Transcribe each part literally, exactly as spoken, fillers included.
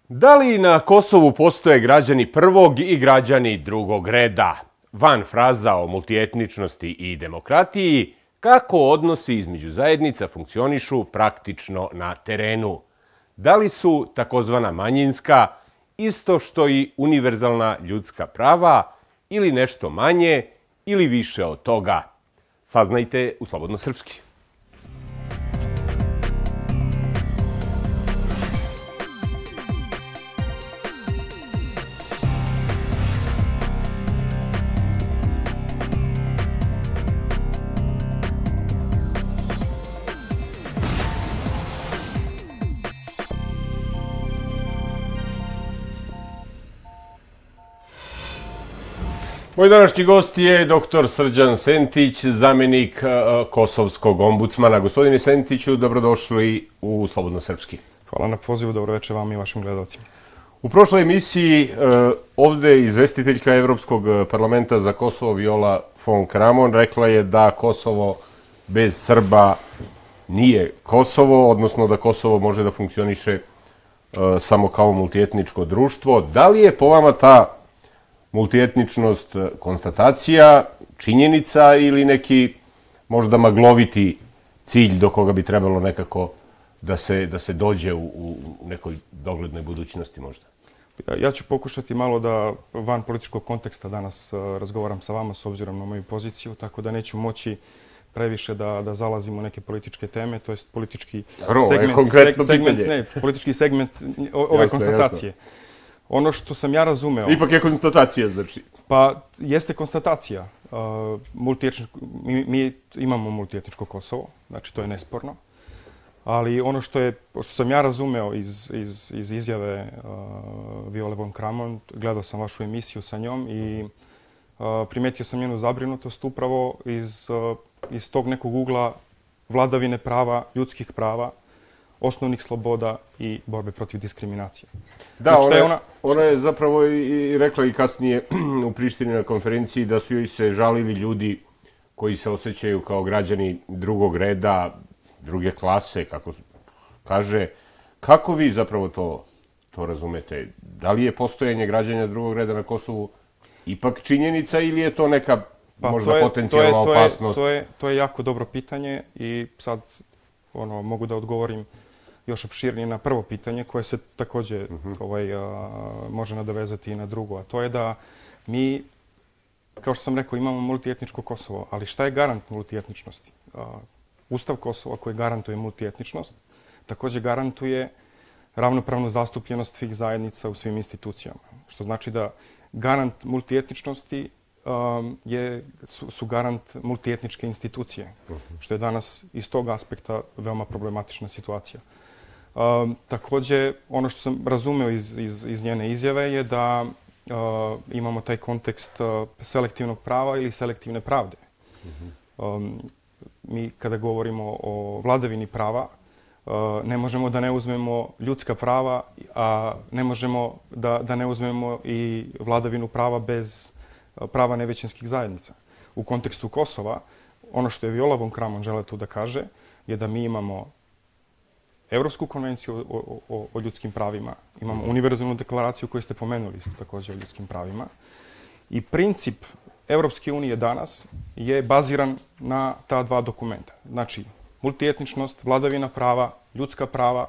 Da li na Kosovu postoje građani prvog i građani drugog reda? Van fraza o multietničnosti i demokratiji, kako odnosi između zajednica funkcionišu praktično na terenu? Da li su takozvana manjinska isto što i univerzalna ljudska prava ili nešto manje ili više od toga? Saznajte u Slobodno srpski. Moj današnji gost je doktor Srđan Sentić, zamenik kosovskog ombudsmana. Gospodine Sentiću, dobrodošli u Slobodno srpski. Hvala na pozivu, dobro večer vam i vašim gledalcima. U prošloj emisiji ovde izvestiteljka Evropskog parlamenta za Kosovo Viola von Kramon rekla je da Kosovo bez Srba nije Kosovo, odnosno da Kosovo može da funkcioniše samo kao multietničko društvo. Da li je po vama ta multietničnost konstatacija, činjenica ili neki možda magloviti cilj do koga bi trebalo nekako da se, da se dođe u, u nekoj doglednoj budućnosti možda? Ja ću pokušati malo da van političkog konteksta danas razgovaram sa vama s obzirom na moju poziciju, tako da neću moći previše da, da zalazim u neke političke teme, to jest politički Ro, segment, konkretno segment, pitanje. ne, politički segment ove jasne, konstatacije. Jasne. Ono što sam ja razumeo... Ipak je konstatacija, znači? Pa, jeste konstatacija. Uh, multietničko, mi, mi imamo multietničko Kosovo, znači to je nesporno. Ali ono što je, što sam ja razumeo iz, iz, iz izjave uh, Viole von Kramon, gledao sam vašu emisiju sa njom i uh, primetio sam njenu zabrinutost upravo iz, uh, iz tog nekog ugla vladavine prava, ljudskih prava, osnovnih sloboda i borbe protiv diskriminacije. Da, znači, ona, je, ona... ona je zapravo i rekla i kasnije u Prištini na konferenciji da su joj se žalili ljudi koji se osjećaju kao građani drugog reda, druge klase, kako kaže. Kako vi zapravo to, to razumete? Da li je postojanje građana drugog reda na Kosovu ipak činjenica ili je to neka pa, možda to je, potencijalna to je, to je, opasnost? To je, to je jako dobro pitanje i sad ono, mogu da odgovorim još opširnije na prvo pitanje koje se također uh-huh. ovaj, a, može nadovezati i na drugo. A to je da mi, kao što sam rekao, imamo multietničko Kosovo, ali šta je garant multietničnosti? A, Ustav Kosova koji garantuje multietničnost također garantuje ravnopravnu zastupljenost svih zajednica u svim institucijama. Što znači da garant multietničnosti um, je, su, su garant multietničke institucije, uh-huh. što je danas iz tog aspekta veoma problematična situacija. Um, također, ono što sam razumeo iz, iz, iz njene izjave je da uh, imamo taj kontekst uh, selektivnog prava ili selektivne pravde. Uh-huh. um, mi kada govorimo o vladavini prava, uh, ne možemo da ne uzmemo ljudska prava, a ne možemo da, da ne uzmemo i vladavinu prava bez uh, prava nevećinskih zajednica. U kontekstu Kosova, ono što je Viola von Kramon žele tu da kaže je da mi imamo Evropsku konvenciju o, o, o ljudskim pravima, imamo univerzalnu deklaraciju koju ste pomenuli isto također o ljudskim pravima. I princip Evropske unije danas je baziran na ta dva dokumenta. Znači, multietničnost, vladavina prava, ljudska prava,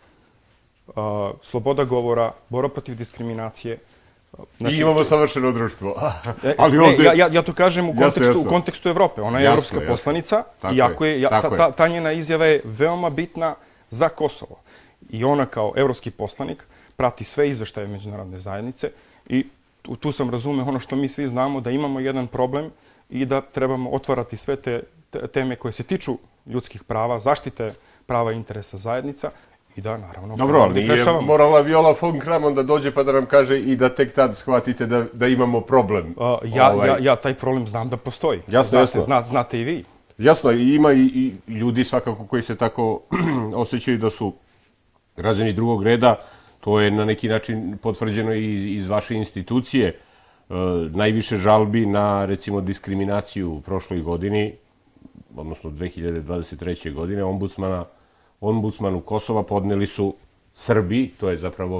uh, sloboda govora, borba protiv diskriminacije. Znači, I imamo savršeno društvo. Ali ovdje... ne, ja, ja to kažem u kontekstu, jasno, jasno. u kontekstu Evrope. Ona je jasno, evropska jasno. poslanica i jako je, ja, ta, ta, ta njena izjava je veoma bitna za Kosovo. I ona kao evropski poslanik prati sve izveštaje međunarodne zajednice i tu, tu sam razumeo ono što mi svi znamo, da imamo jedan problem i da trebamo otvarati sve te, te teme koje se tiču ljudskih prava, zaštite prava i interesa zajednica i da, naravno, dobro, ali nije morala Viola von Kramon da dođe pa da nam kaže i da tek tad shvatite da, da imamo problem. Uh, ja, ovaj... ja, ja taj problem znam da postoji. Jasno, znate, jasno. Zna, znate i vi. Jasno, ima i, i ljudi svakako koji se tako osjećaju da su građani drugog reda. To je na neki način potvrđeno i iz vaše institucije. E, najviše žalbi na, recimo, diskriminaciju u prošloj godini, odnosno dve hiljade dvadeset treće. godine, ombudsmana, ombudsmanu Kosova podneli su Srbi, to je zapravo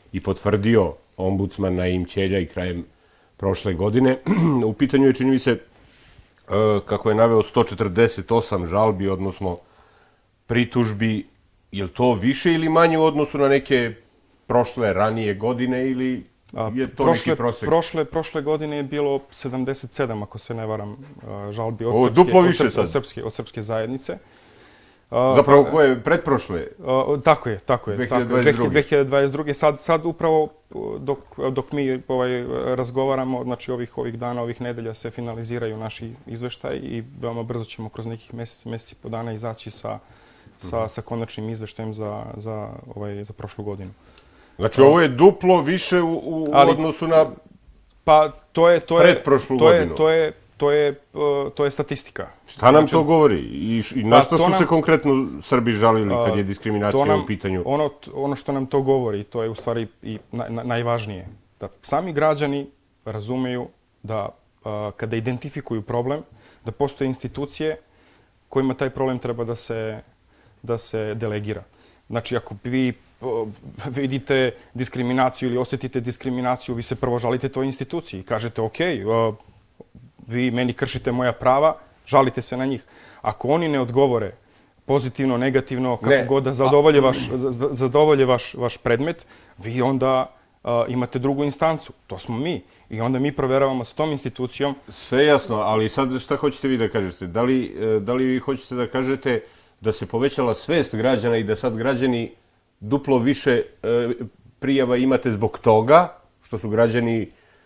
i potvrdio ombudsman Naim Ćelja i krajem prošle godine. U pitanju je, čini mi se, kako je naveo, sto četrdeset osam žalbi, odnosno pritužbi. Je li to više ili manje u odnosu na neke prošle, ranije godine ili je to prošle, neki prosek? Prošle, prošle godine je bilo sedamdeset sedam, ako se ne varam, žalbi od, o, srpske, duplo više od, sad. od, srpske, od srpske zajednice. Zapravo koje pretprošle? Tako je, tako je. dve hiljade dvadeset druge. dve hiljade dvadeset druge. Sad, sad upravo dok, dok mi ovaj, razgovaramo, znači ovih, ovih dana, ovih nedelja se finaliziraju naši izveštaj i veoma brzo ćemo kroz nekih meseci, meseci po dana izaći sa, sa, sa konačnim izveštajem za, za, ovaj, za prošlu godinu. Znači ovo je duplo više u, u Ali, odnosu na pa, to je, to je, pretprošlu to godinu. Je, to je, to je, to je statistika. Šta nam to govori? I, i na Pa, što to su nam- se konkretno Srbi žalili kad je diskriminacija To nam- u pitanju? Ono, ono što nam to govori, to je u stvari i na- na- najvažnije, da sami građani razumeju da a, kada identifikuju problem, da postoje institucije kojima taj problem treba da se, da se delegira. Znači, ako vi o, vidite diskriminaciju ili osjetite diskriminaciju, vi se prvo žalite toj instituciji i kažete, ok, o, vi meni kršite moja prava, žalite se na njih. Ako oni ne odgovore pozitivno, negativno, kako Ne. god da zadovolje, vaš, za- zadovolje vaš, vaš predmet, vi onda a, imate drugu instancu. To smo mi. I onda mi proveravamo s tom institucijom. Sve jasno, ali sad šta hoćete vi da kažete? Da li, e, da li vi hoćete da kažete da se povećala svest građana i da sad građani duplo više e, prijava imate zbog toga što su građani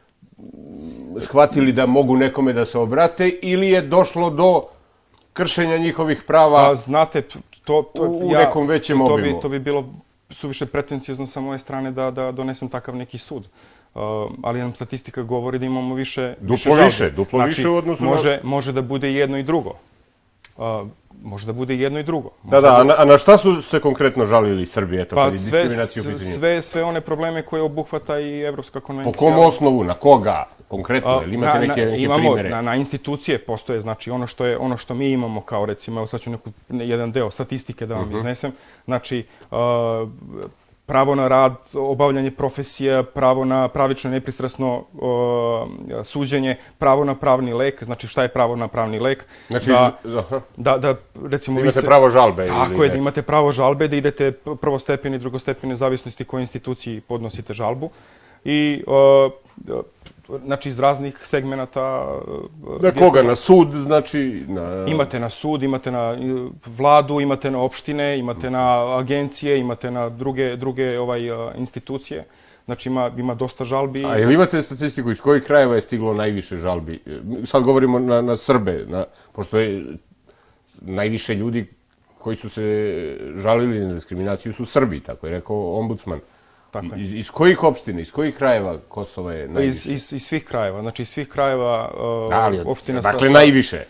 mm, shvatili da mogu nekome da se obrate ili je došlo do kršenja njihovih prava? Pa znate, to, to, u nekom većem to, to obimu. bi, to bi bilo suviše pretencijozno sa moje strane da, da donesem takav neki sud. Uh, ali nam statistika govori da imamo više, Duplo više žalbi. više, duplo Znači, više u odnosu na- može, može da bude i jedno i drugo. Uh, može da bude i jedno i drugo. Da, da, a na, a na šta su se konkretno žalili Srbi, eto, Pa kad je sve, diskriminacija u pitanju? sve, sve one probleme koje obuhvata i Evropska Po konvencija. kom osnovu, na koga konkretno? Ili imate Na- neke, na- neke imamo, primere? Na, na institucije postoje, znači ono što, je, ono što mi imamo kao recimo, evo sad ću neku, ne- jedan deo statistike da vam Mhm. iznesem, znači uh, pravo na rad, obavljanje profesija, pravo na pravično i nepristrasno uh, suđenje, pravo na pravni lek, znači šta je pravo na pravni lek? Znači, da, aha. da, da recimo vi Imate se- pravo žalbe? Tako ili je, da ne? imate pravo žalbe, da idete p- prvostepeni, drugostepeni, u zavisnosti kojoj instituciji podnosite žalbu. I, uh, znači, iz raznih segmenata... uh, Na koga? Na sud, znači? Na... Imate na sud, imate na uh, vladu, imate na opštine, imate na agencije, imate na druge, druge ovaj, uh, institucije. Znači, ima, ima dosta žalbi. A ili imate statistiku iz kojih krajeva je stiglo najviše žalbi? Sad govorimo na, na Srbe, na, pošto je najviše ljudi koji su se žalili na diskriminaciju su Srbi, tako je rekao ombudsman. Tako je. Iz, iz kojih opština, iz kojih krajeva Kosova je najviše? Iz, iz, iz svih krajeva, znači iz svih krajeva uh, Da, ali, opština sa- dakle, sa- najviše.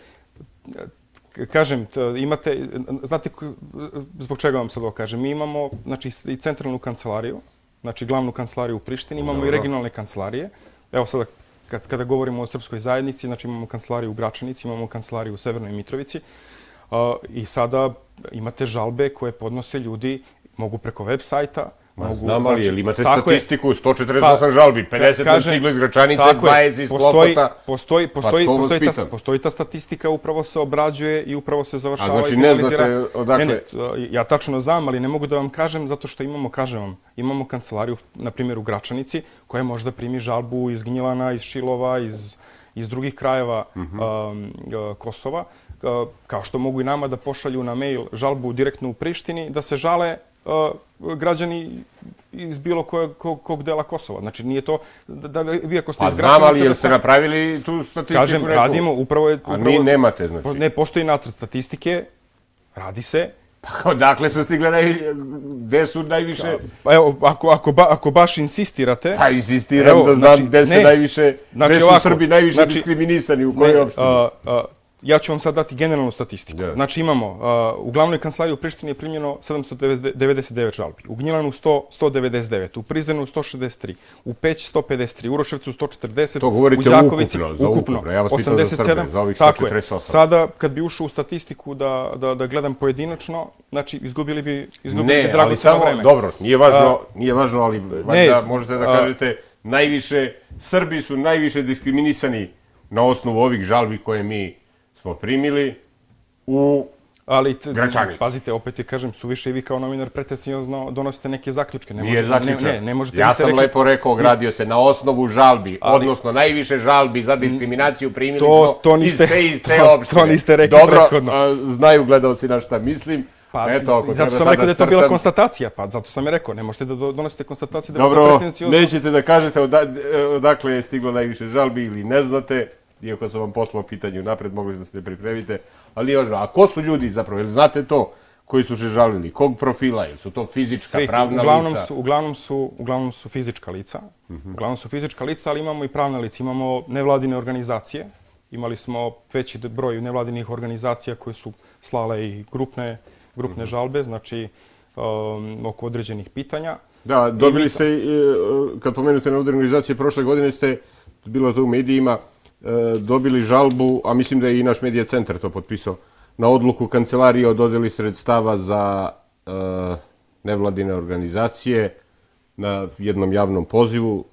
Kažem, t- imate, znate k- zbog čega vam sad ovo kažem? Mi imamo znači, i centralnu kancelariju, znači glavnu kancelariju u Prištini, imamo Dobro. i regionalne kancelarije. Evo sada, kad, kada govorimo o srpskoj zajednici, znači imamo kancelariju u Gračanici, imamo kancelariju u Severnoj Mitrovici a, i sada imate žalbe koje podnose ljudi, mogu preko web sajta, Ma mogu, znam, ali jel imate tako je. statistiku, sto četrdeset osam žalbi, pedeset nam Kažem, stiglo iz Gračanice, tako je. dvadeset iz Postoji- Klokota. Postoji, postoji, to vas postoji, ta, pitam. postoji ta statistika, upravo se obrađuje i upravo se završava A znači i ne finalizira. znate odakle? Ne, ne, t- ja tačno znam, ali ne mogu da vam kažem zato što imamo, kažem vam, imamo kancelariju, na primjer u Gračanici, koja možda primi žalbu iz Gnjilana, iz Šilova, iz, iz drugih krajeva Mhm. um, uh, Kosova, uh, kao što mogu i nama da pošalju na mail žalbu direktno u Prištini, da se žale uh, građani iz bilo kojeg, kog, kog dela Kosova. Znači, nije to, da, da vi ako ste Pa iz znam, Gračanice... ali jel da ste sam- napravili tu statistiku? Kažem, neku? radimo, upravo je... A Upravo ni se- nemate, znači. Ne, postoji nacrt statistike, radi se. Pa odakle su stigle naj... Gde su najviše... Pa evo, ako, ako, ba, ako baš insistirate... Pa insistiram Evo, da znam znači, gde se ne. najviše... Znači, Gde su ovako, Srbi najviše znači, diskriminisani, u kojoj ne, opštini? a, a, ja ću vam sad dati generalnu statistiku. Da. Znači imamo, uh, u glavnoj kancelariji u Prištini je primljeno sedamsto devedeset devet žalbi, u Gnjilanu sto devedeset devet, u Prizrenu sto šezdeset tri, u Peći sto pedeset tri, u Uroševcu sto četrdeset, to govorite u Đakovici ukupno, za ukupno, ukupno. Ja vas pitao za Srbe, za ovih sto tako je. četrdeset osam. Sada, kad bi ušao u statistiku da, da, da gledam pojedinačno, znači izgubili bi, izgubili bi ne, ali dragoceno samo, vreme. dobro, nije važno, nije važno, ali valjda ne, možete da a- kažete, najviše, Srbi su najviše diskriminisani na osnovu ovih žalbi koje mi smo primili u Ali, t- Gračanici. pazite, opet je kažem, suviše i vi kao novinar pretencijozno donosite neke zaključke. Ne Nije možete- zaključak. Ne, ne, ne možete, Ja vi ste sam rekli- lepo rekao, ogradio se na osnovu žalbi, Ali- odnosno najviše žalbi za diskriminaciju primili To- smo to niste- iz te, iz te to- opštine. to niste rekli Dobro, prethodno. a, znaju gledalci na šta mislim. Pa, Eto, ako zato treba sam sad rekao da je to bila crtam- konstatacija, pa zato sam je rekao, ne možete da do- donosite konstatacije da je Dobro, pretenciozno. nećete da kažete oda- odakle je stiglo najviše žalbi ili ne znate, iako sam vam poslao pitanje napred, mogli da se pripremite, ali još, a ko su ljudi zapravo, jel znate to koji su se žalili, kog profila, jel su to fizička, Svi, pravna uglavnom lica? Su, uglavnom, su, uglavnom su fizička lica, uglavnom su fizička lica, ali imamo i pravna lica, imamo nevladine organizacije, imali smo veći broj nevladinih organizacija koje su slale i grupne, grupne žalbe, znači um, oko određenih pitanja. Da, dobili mi- ste, e, kad pomenute na organizacije, prošle godine ste, bilo to u medijima, e, dobili žalbu, a mislim da je i naš medija centar to potpisao, na odluku kancelarije o dodeli sredstava za e, nevladine organizacije na jednom javnom pozivu.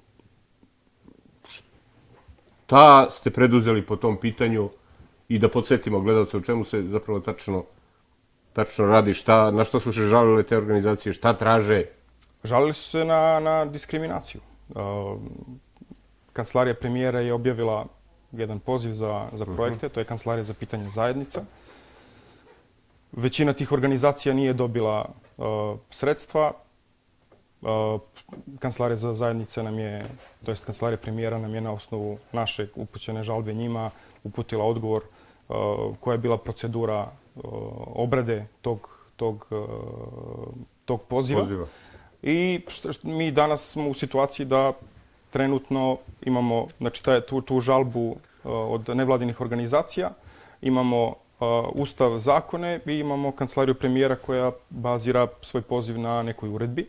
Šta ste preduzeli po tom pitanju i da podsjetimo gledalce o čemu se zapravo tačno, tačno radi, šta, na šta su se žalile te organizacije, šta traže? Žalili su se na, na diskriminaciju. Uh, Kancelarija premijera je objavila jedan poziv za, za projekte, to je Kancelarija za pitanje zajednica. Većina tih organizacija nije dobila uh, sredstva. Uh, Kancelarija za zajednice nam je, to jest Kancelarija premijera nam je na osnovu naše upućene žalbe njima uputila odgovor uh, koja je bila procedura uh, obrade tog, tog, uh, tog poziva. Poziva. I što, što, mi danas smo u situaciji da trenutno imamo, znači, taj, tu, tu žalbu uh, od nevladinih organizacija, imamo uh, Ustav, zakone i imamo Kancelariju premijera koja bazira svoj poziv na nekoj uredbi.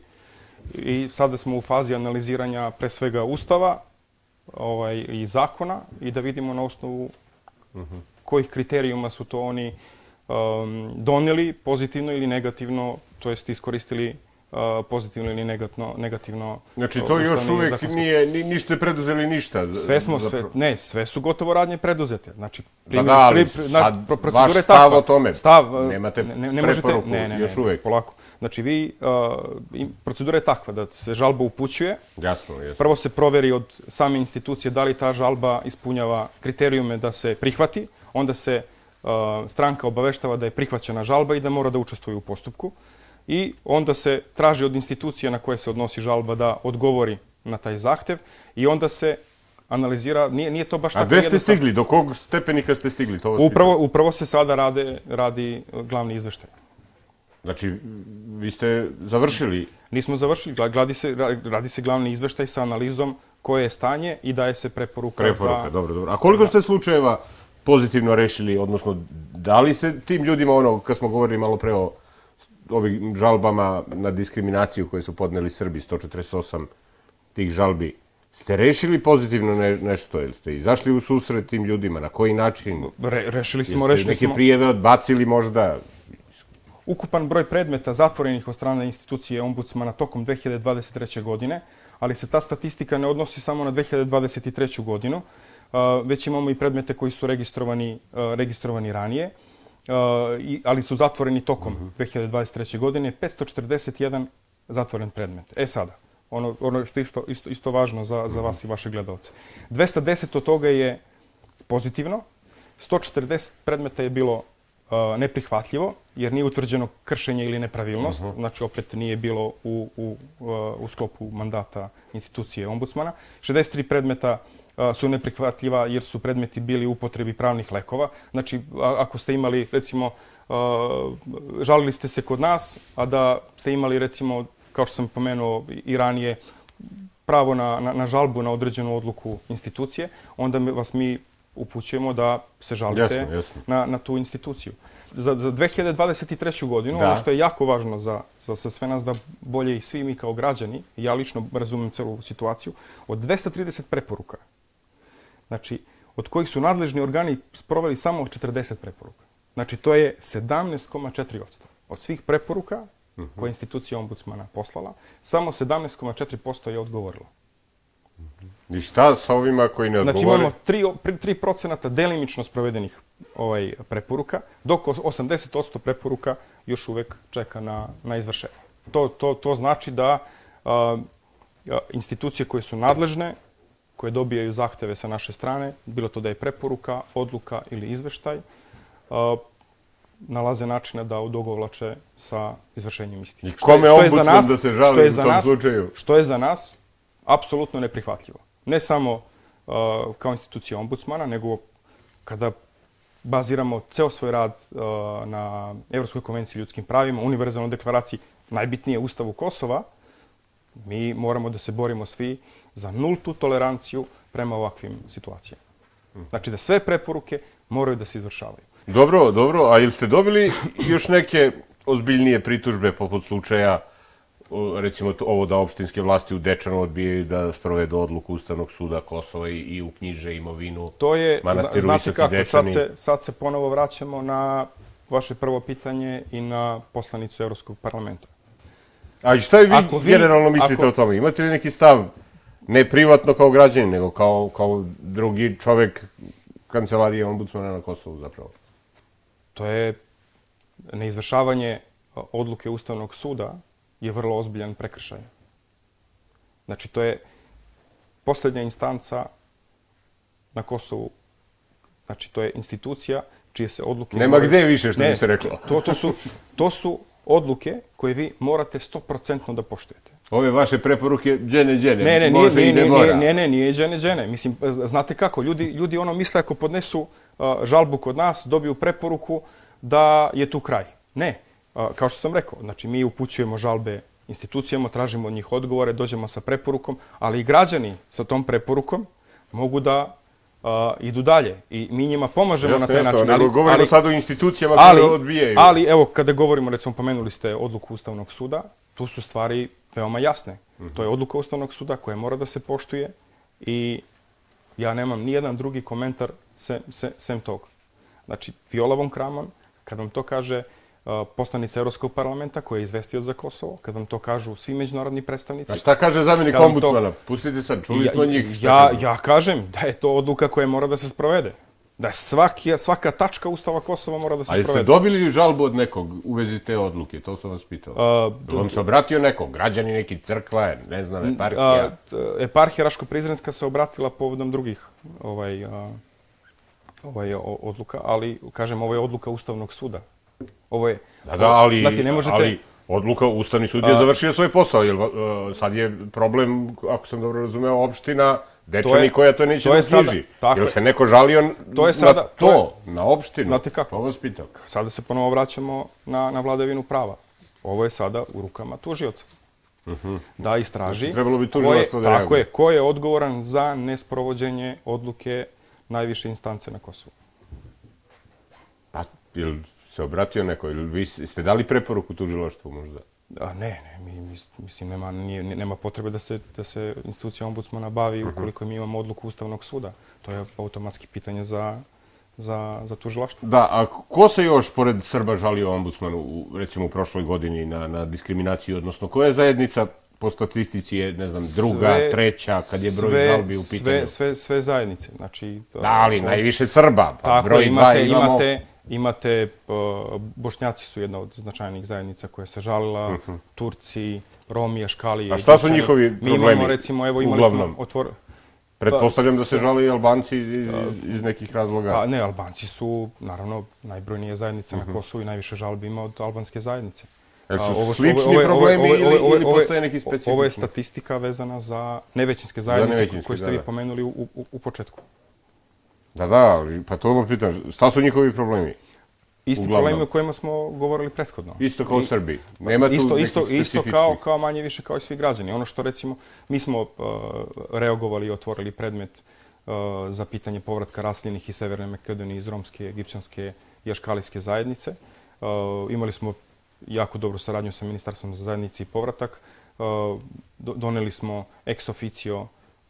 I sada smo u fazi analiziranja pre svega Ustava ovaj, i zakona i da vidimo na osnovu uh-huh. kojih kriterijuma su to oni um, doneli pozitivno ili negativno, to jest iskoristili uh, pozitivno ili negativno, negativno. Znači, to još ustavni uvek zakonski. nije, ni, nište preduzeli ništa. Sve smo, sve, zapravo. ne, sve su gotovo radnje preduzete. Znači, Da, da, ali pri- sad pro- procedura vaš je stav takva. o tome. Stav, Nemate ne, ne možete, preporuku ne, ne, ne, još uvek. polako. Znači, vi, uh, i procedura je takva da se žalba upućuje. Jasno, jasno. Prvo se proveri od same institucije da li ta žalba ispunjava kriterijume da se prihvati. Onda se uh, stranka obaveštava da je prihvaćena žalba i da mora da učestvuje u postupku. I onda se traži od institucije na koje se odnosi žalba da odgovori na taj zahtev i onda se analizira, nije, nije to baš A tako gde ste jednostavno. stigli? Do kog stepenika ste stigli? To vas Upravo, pitam. upravo se sada rade, radi glavni izveštaj. Znači, vi ste završili. Nismo završili, radi se, radi se glavni izveštaj sa analizom koje je stanje i daje se preporuka, Preporuka, za... dobro, dobro. A koliko ste slučajeva pozitivno rešili, odnosno, da li ste tim ljudima, ono, kad smo govorili malo pre o ovim žalbama na diskriminaciju koje su podneli Srbi, sto četrdeset osam tih žalbi, ste rešili pozitivno ne, nešto? Jel ste izašli u susret tim ljudima? Na koji način? Re, rešili smo, Jeste rešili neke smo... prijeve odbacili možda? Ukupan broj predmeta zatvorenih od strane institucije ombudsmana tokom dve hiljade dvadeset treće. godine, ali se ta statistika ne odnosi samo na dve hiljade dvadeset treću. godinu, uh, već imamo i predmete koji su registrovani, uh, registrovani ranije, uh, i, ali su zatvoreni tokom uh-huh. dve hiljade dvadeset treće. godine, petsto četrdeset jedan zatvoren predmet. E sada, ono, ono što je isto, isto, isto važno za, za vas i vaše gledalce. dvesta deset od toga je pozitivno, sto četrdeset predmeta je bilo Uh, neprihvatljivo, jer nije utvrđeno kršenje ili nepravilnost, uh-huh. znači opet nije bilo u, u, uh, u sklopu mandata institucije ombudsmana. šezdeset tri predmeta uh, su neprihvatljiva jer su predmeti bili u upotrebi pravnih lekova. Znači, a, ako ste imali, recimo, uh, žalili ste se kod nas, a da ste imali, recimo, kao što sam pomenuo i ranije, pravo na, na, na žalbu na određenu odluku institucije, onda vas mi upućujemo da se žalite Jasno, jasno. na, na tu instituciju. Za, za dve hiljade dvadeset treću. godinu, Da. ono što je jako važno za, za, za sve nas da bolje i svi mi kao građani, ja lično razumem celu situaciju, od dvesta trideset preporuka, znači od kojih su nadležni organi sproveli samo četrdeset preporuka. Znači to je sedamnaest zarez četiri posto. Od svih preporuka koje je institucija ombudsmana poslala, samo sedamnaest zarez četiri posto je odgovorilo. I šta sa ovima koji ne odgovore? Znači imamo tri procenata delimično sprovedenih ovaj, preporuka, dok osamdeset posto preporuka još uvek čeka na, na izvršenje. To, to, to znači da a, institucije koje su nadležne, koje dobijaju zahteve sa naše strane, bilo to da je preporuka, odluka ili izveštaj, a, nalaze načina da odogovlače sa izvršenjem istih. I kome što je, što je ombudsman da se žali u tom nas, slučaju? Što je za nas apsolutno neprihvatljivo. Ne samo uh, kao institucija ombudsmana, nego kada baziramo ceo svoj rad uh, na Evropskoj konvenciji o ljudskim pravima, univerzalnoj deklaraciji, najbitnije Ustavu Kosova, mi moramo da se borimo svi za nultu toleranciju prema ovakvim situacijama. Znači da sve preporuke moraju da se izvršavaju. Dobro, dobro. A ili ste dobili još neke ozbiljnije pritužbe poput slučaja, recimo ovo da opštinske vlasti u Dečanu odbijaju da sprovedu odluku Ustavnog suda Kosova i, i uknjiže imovinu to je, manastiru znate Visoki kako, Dečani? sad se, sad se ponovo vraćamo na vaše prvo pitanje i na poslanicu Evropskog parlamenta. A šta vi, Ako vi generalno mislite ako... o tome? Imate li neki stav, ne privatno kao građanin, nego kao, kao drugi čovek kancelarije ombudsmana na Kosovu zapravo? To je neizvršavanje odluke Ustavnog suda je vrlo ozbiljan prekršaj. Znači, to je posljednja instanca na Kosovu. Znači, to je institucija čije se odluke... Nema moraju... gde više, što ne, bi se reklo. To, to, su, to su odluke koje vi morate sto posto da poštujete. Ove vaše preporuke, džene, džene, ne, ne, može nije, i ne nije, mora. Ne, ne, nije džene, džene. Mislim, znate kako, ljudi, ljudi ono misle ako podnesu uh, žalbu kod nas, dobiju preporuku da je tu kraj. Ne. Kao što sam rekao, znači mi upućujemo žalbe institucijama, tražimo od njih odgovore, dođemo sa preporukom, ali i građani sa tom preporukom mogu da uh, idu dalje i mi njima pomažemo jasno, na taj jasno, način. Nego ali, govorimo ali, sad o institucijama ali, koje odbijaju. Ali evo, kada govorimo, recimo pomenuli ste odluku Ustavnog suda, tu su stvari veoma jasne. Uh-huh. To je odluka Ustavnog suda koja mora da se poštuje i ja nemam nijedan drugi komentar sem, sem, sem tog. Znači, Viola von Kramon, kad vam to kaže poslanica Evropskog parlamenta koja je izvestio za Kosovo, kad vam to kažu svi međunarodni predstavnici. A šta kaže zamjenik ombudsmana? To... Pustite sad, čuli smo njih. Ja, ja kažem da je to odluka koja mora da se sprovede. Da svaki, svaka tačka Ustava Kosova mora da se sprovede. A jeste dobili žalbu od nekog u vezi te odluke? To sam vas pitao. Uh, vam se obratio nekog? Građani neki, crkva, ne znam, eparhija? Uh, eparhija Raško-Prizrenska se obratila povodom drugih ovaj, uh, ovaj, odluka, ali, kažem, ovo je odluka Ustavnog suda. Ovo je... Da, da, ali, znači, ne možete... ali odluka, Ustavni sud je završio svoj posao. Jer, uh, sad je problem, ako sam dobro razumeo, opština Dečani koja to neće da uknjiži. Jel se neko žalio to je sada, na to, to je, na opštinu? Znate kako? To vas pitam. Sada se ponovo vraćamo na, na vladavinu prava. Ovo je sada u rukama tužioca. Uh-huh. Da istraži trebalo bi tužilaštvo da reaguje. Tako je, ko je odgovoran za nesprovođenje odluke najviše instance na Kosovu. Pa, jel se obratio neko? Ili vi ste dali preporuku tužilaštvu možda? A, ne, ne, mi, mislim, nema, nije, nema potrebe da se, da se institucija ombudsmana bavi ukoliko mi imamo odluku Ustavnog suda. To je automatski pitanje za, za, za tužilaštvo. Da, a ko se još pored Srba žalio ombudsmanu, u, recimo u prošloj godini, na, na diskriminaciju, odnosno koja zajednica po statistici je, ne znam, druga, sve, treća, kad je broj sve, žalbi u pitanju? Sve, sve, sve zajednice, znači... Da, ali od, najviše Srba, pa tako, broj imate, dva imamo... Imate, Imate, uh, Bošnjaci su jedna od značajnih zajednica koja se žalila, uh-huh. Turci, Romi, Aškali... A šta su njihovi problemi? Mi imamo, recimo, evo imali uglavnom. smo otvor... Pretpostavljam da se žale i Albanci iz, iz nekih razloga. Pa ne, Albanci su, naravno, najbrojnija zajednica uh-huh. na Kosovu i najviše žalbi ima od albanske zajednice. Jel su ovo, slični ove, problemi ove, ove, ove, ili, ili postoje neki specifični? Ovo je statistika vezana za nevećinske zajednice nevećinske, koje ste da, vi pomenuli u, u, u početku. Da, da, pa to vam pitam, šta su njihovi problemi? Isti Uglavnom. problemi o kojima smo govorili prethodno. Isto kao u Srbiji. Nema tu isto, nekih isto, specifičnih. Isto kao, kao manje više kao i svi građani. Ono što recimo, mi smo uh, reagovali i otvorili predmet za pitanje povratka raseljenih iz Severne Makedonije, iz romske, egipćanske i aškalijske zajednice. Imali smo jako dobru saradnju sa Ministarstvom za zajednici i povratak. Doneli smo ex officio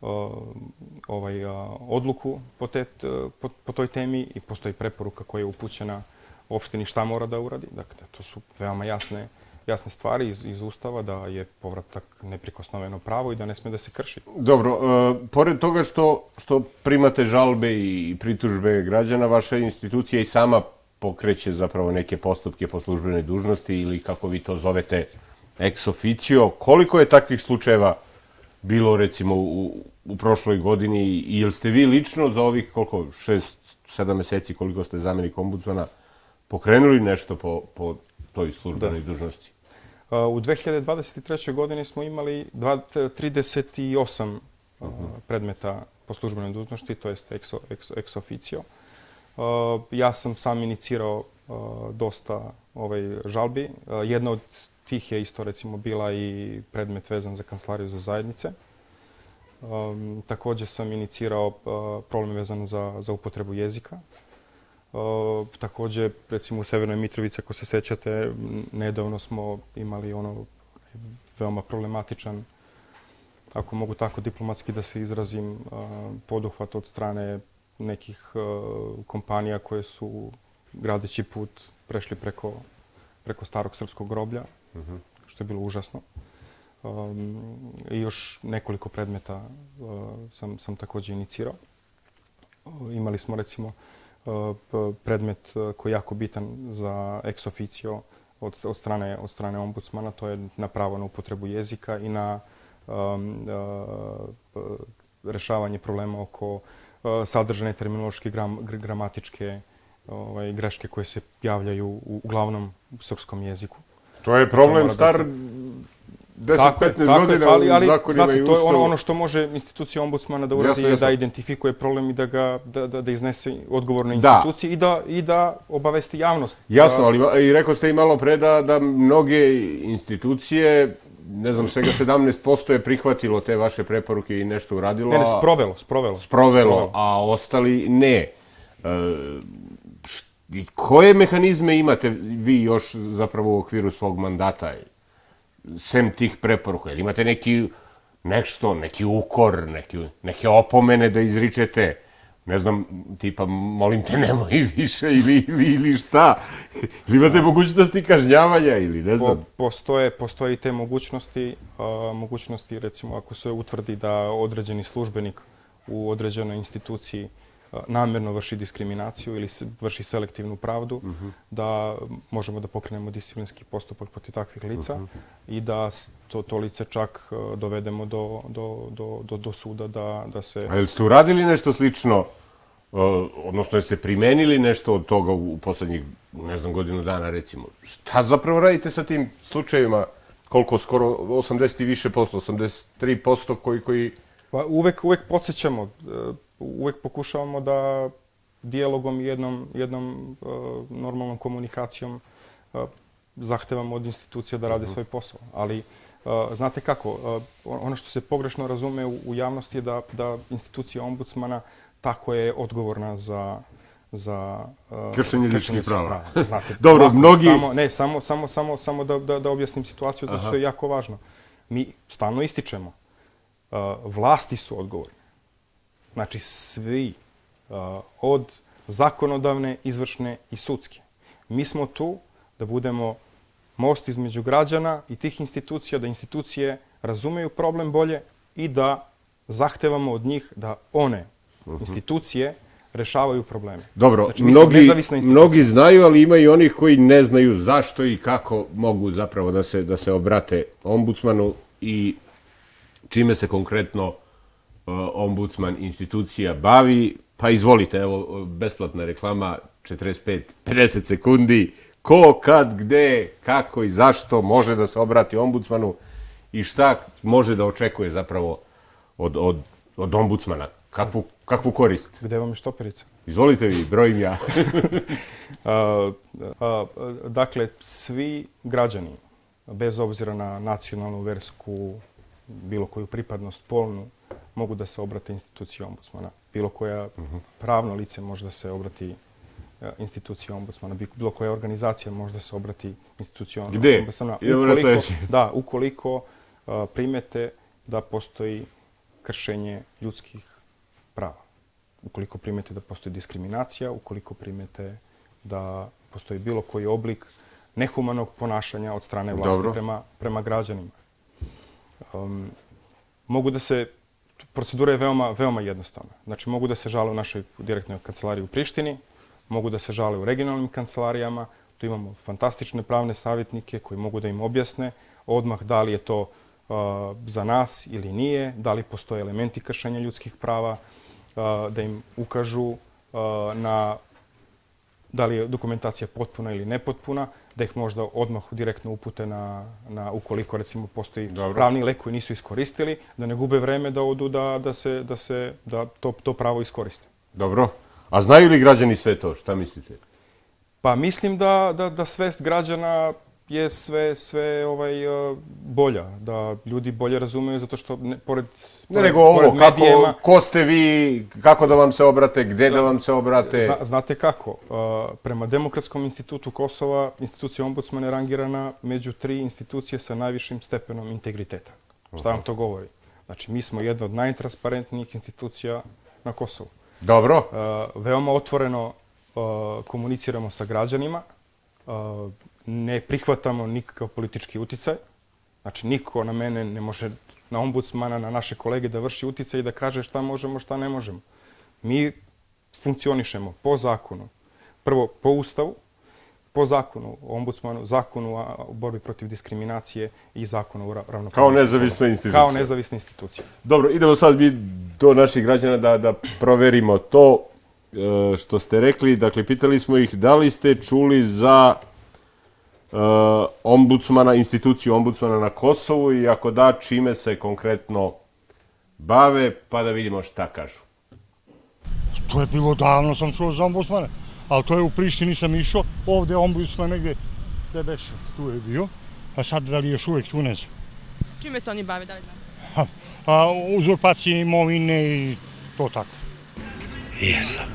ovaj, odluku po, te, po, po toj temi i postoji preporuka koja je upućena opštini šta mora da uradi. Dakle, to su veoma jasne, jasne stvari iz, iz Ustava, da je povratak neprikosnoveno pravo i da ne sme da se krši. Dobro, e, pored toga što, što primate žalbe i pritužbe građana, vaša institucija i sama pokreće zapravo neke postupke po službenoj dužnosti ili kako vi to zovete ex officio. Koliko je takvih slučajeva bilo recimo u, u prošloj godini i jel ste vi lično za ovih koliko, šest, sedam meseci koliko ste zamjenik ombudsmana pokrenuli nešto po, po toj službenoj da. dužnosti? U dve hiljade dvadeset trećoj godini smo imali trideset osam uh-huh. predmeta po službenoj dužnosti, to jest ex, ex, ex officio. Ja sam sam inicirao dosta ovaj, žalbi. Jedna od tih je isto recimo bila i predmet vezan za Kancelariju za zajednice. Um, također sam inicirao uh, problem vezan za, za upotrebu jezika. Uh, također, recimo u Severnoj Mitrovici, ako se sećate, nedavno smo imali ono veoma problematičan, ako mogu tako diplomatski da se izrazim, uh, poduhvat od strane nekih uh, kompanija koje su gradeći put prešli preko, preko starog srpskog groblja, uh-huh. što je bilo užasno. Um, I još nekoliko predmeta uh, sam, sam također inicirao. Uh, imali smo recimo uh, predmet uh, koji je jako bitan za ex officio od, od, strane, od strane ombudsmana, to je na pravo na upotrebu jezika i na um, uh, rešavanje problema oko uh, sadržane terminološke gram, gramatičke ovaj, greške koje se javljaju u, uglavnom u srpskom jeziku. To je problem to star deset petnaest godina ali, ali, u zakonima znate, i to je ustavu. ono, ono što može institucija ombudsmana da uradi, je da identifikuje problem i da ga da, da, da iznese odgovor na instituciji i da, i da obavesti javnost. Jasno, ali i rekao ste i malo pre da, da mnoge institucije, ne znam, svega sedamnaest posto je prihvatilo te vaše preporuke i nešto uradilo. Ne, ne, sprovelo, sprovelo. Sprovelo, sprovelo. A ostali ne. E, I koje mehanizme imate vi još zapravo u okviru svog mandata, sem tih preporuka? Ili imate neki, nešto, neki ukor, neki, neke opomene da izričete? Ne znam, tipa, molim te, nemoj više ili, ili, ili šta? Ili imate mogućnosti kažnjavanja ili ne znam? Po, postoje, postoje i te mogućnosti. A, mogućnosti, recimo, ako se utvrdi da određeni službenik u određenoj instituciji namjerno vrši diskriminaciju ili se vrši selektivnu pravdu, uh-huh. da možemo da pokrenemo disciplinski postupak protiv takvih lica uh-huh. i da to, to lice čak dovedemo do, do, do, do, do suda da, da se... A jeste uradili nešto slično, uh, odnosno jeste primenili nešto od toga u poslednjih, ne znam, godinu dana recimo? Šta zapravo radite sa tim slučajevima? Koliko, skoro osamdeset i više posto, osamdeset tri posto koji... koji... Pa uvek, uvek podsjećamo, uvek pokušavamo da dijalogom i jednom, jednom uh, normalnom komunikacijom uh, zahtevamo od institucija da rade svoj posao. Ali, uh, znate kako, uh, ono što se pogrešno razume u, u javnosti je da, da institucija ombudsmana tako je odgovorna za za uh, kršenje ljudskih prava. prava. Znate, Dobro, ovako, mnogi... Samo, ne, samo, samo, samo, samo da, da, da objasnim situaciju, zato što je jako važno. Mi stalno ističemo. Uh, vlasti su odgovorne. Znači, svi, uh, od zakonodavne, izvršne i sudske. Mi smo tu da budemo most između građana i tih institucija, da institucije razumeju problem bolje i da zahtevamo od njih da one, uh-huh. institucije, rešavaju probleme. Dobro, znači, mnogi, mnogi znaju, ali ima i onih koji ne znaju zašto i kako mogu zapravo da se, da se obrate ombudsmanu i čime se konkretno uh, ombudsman institucija bavi. Pa izvolite, evo, besplatna reklama, četrdeset pet pedeset sekundi. Ko, kad, gde, kako i zašto može da se obrati ombudsmanu i šta može da očekuje zapravo od, od, od ombudsmana? Kakvu, kakvu korist? Gde vam je štoperica? Izvolite vi, brojim ja. uh, uh, dakle, svi građani, bez obzira na nacionalnu, versku, bilo koju pripadnost, polnu, mogu da se obrate instituciji ombudsmana. Bilo koja pravno lice može da se obrati instituciji ombudsmana, bilo koja organizacija može da se obrati instituciji ombudsmana. Gde? Da, ukoliko primete da postoji kršenje ljudskih prava. Ukoliko primete da postoji diskriminacija, ukoliko primete da postoji bilo koji oblik nehumanog ponašanja od strane vlasti prema, prema građanima. Um, mogu da se, procedura je veoma, veoma jednostavna. Znači, mogu da se žale u našoj direktnoj kancelariji u Prištini, mogu da se žale u regionalnim kancelarijama, tu imamo fantastične pravne savjetnike koji mogu da im objasne odmah da li je to uh, za nas ili nije, da li postoje elementi kršenja ljudskih prava, uh, da im ukažu uh, na da li je dokumentacija potpuna ili nepotpuna, da ih možda odmah direktno upute na, na ukoliko recimo postoji Dobro. pravni lek koji nisu iskoristili, da ne gube vreme da odu da, da se, da se da to, to pravo iskoriste. Dobro. A znaju li građani sve to? Šta mislite? Pa mislim da, da, da svest građana je sve, sve ovaj, bolja, da ljudi bolje razumeju zato što ne, pored, ne, nego ovo, medijema, kako, ko ste vi, kako da vam se obrate, gde da, da vam se obrate? Zna, znate kako, prema Demokratskom institutu Kosova, institucija ombudsmana je rangirana među tri institucije sa najvišim stepenom integriteta. Šta vam to govori? Znači, mi smo jedna od najtransparentnijih institucija na Kosovu. Dobro. Veoma otvoreno komuniciramo sa građanima, ne prihvatamo nikakav politički uticaj. Znači, niko na mene ne može, na ombudsmana, na naše kolege da vrši uticaj i da kaže šta možemo, šta ne možemo. Mi funkcionišemo po zakonu. Prvo, po Ustavu, po zakonu o ombudsmanu, zakonu o borbi protiv diskriminacije i zakonu o ravnopravnosti. Kao nezavisna institucija. Kao nezavisna institucija. Dobro, idemo sad mi do naših građana da, da proverimo to što ste rekli. Dakle, pitali smo ih da li ste čuli za Uh, ombudsmana, instituciju ombudsmana na Kosovu i ako da, čime se konkretno bave, pa da vidimo šta kažu. To je bilo davno, sam čuo za ombudsmana, ali to je u Prištini sam išao, ovde ombudsman negde, gde beše, tu je bio, a sad da li još uvijek tu ne znam. Čime se oni bave, da li znam? A, a, uzurpacije imovine i to tako. Jesam.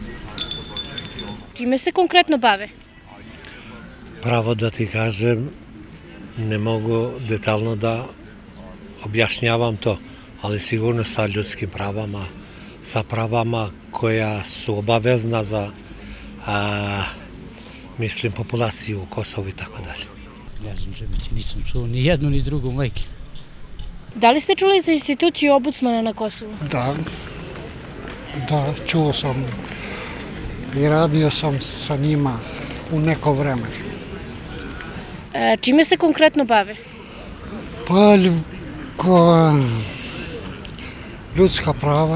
Čime se konkretno bave? Pravo da ti kažem, ne mogu detaljno da objašnjavam to, ali sigurno sa ljudskim pravama, sa pravama koja su obavezna za, a, mislim, populaciju u Kosovu i tako dalje. Ne znam, žebići, nisam čuo ni jednu ni drugu mleki. Da li ste čuli za instituciju ombudsmana na Kosovu? Da, da, čuo sam i radio sam sa njima u neko vreme. E, čime se konkretno bave? Pa, ko, ljudska prava,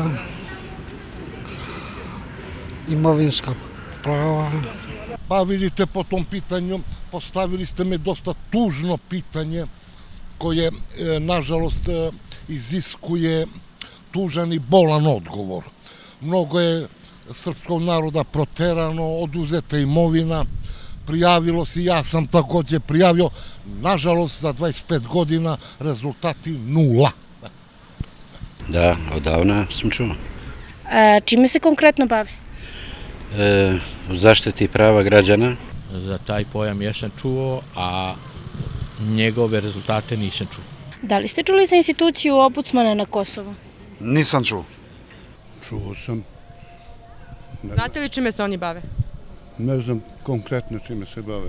imovinska prava. Pa vidite, po tom pitanju postavili ste me dosta tužno pitanje koje, e, nažalost, e, iziskuje tužan i bolan odgovor. Mnogo je srpskog naroda proterano, oduzeta imovina, prijavilo se, ja sam takođe prijavio, nažalost za dvadeset pet godina rezultati nula. Da, odavna sam čuo. A, čime se konkretno bavi? E, u zaštiti prava građana. Za taj pojam jesam čuo, a njegove rezultate nisam čuo. Da li ste čuli za instituciju ombudsmana na Kosovu? Nisam čuo. Čuo sam. Znate li čime se oni bave? Ne znam konkretno čime se bave,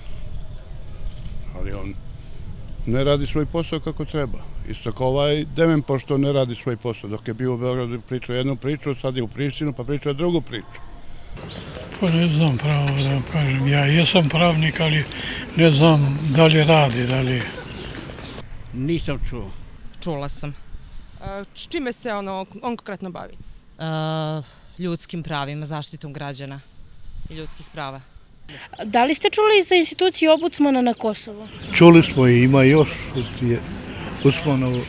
ali on ne radi svoj posao kako treba. Isto kao ovaj Devenport što ne radi svoj posao. Dok je bio u Beogradu pričao jednu priču, sad je u Prištinu pa pričao drugu priču. Pa ne znam pravo da vam kažem. Ja jesam pravnik, ali ne znam da li radi, da li... Nisam čuo. Čula sam. Čime se ono, on konkretno bavi? Uh, ljudskim pravima, zaštitom građana i ljudskih prava. Da li ste čuli za instituciju ombudsmana na Kosovu? Čuli smo i ima još ombudsmanovu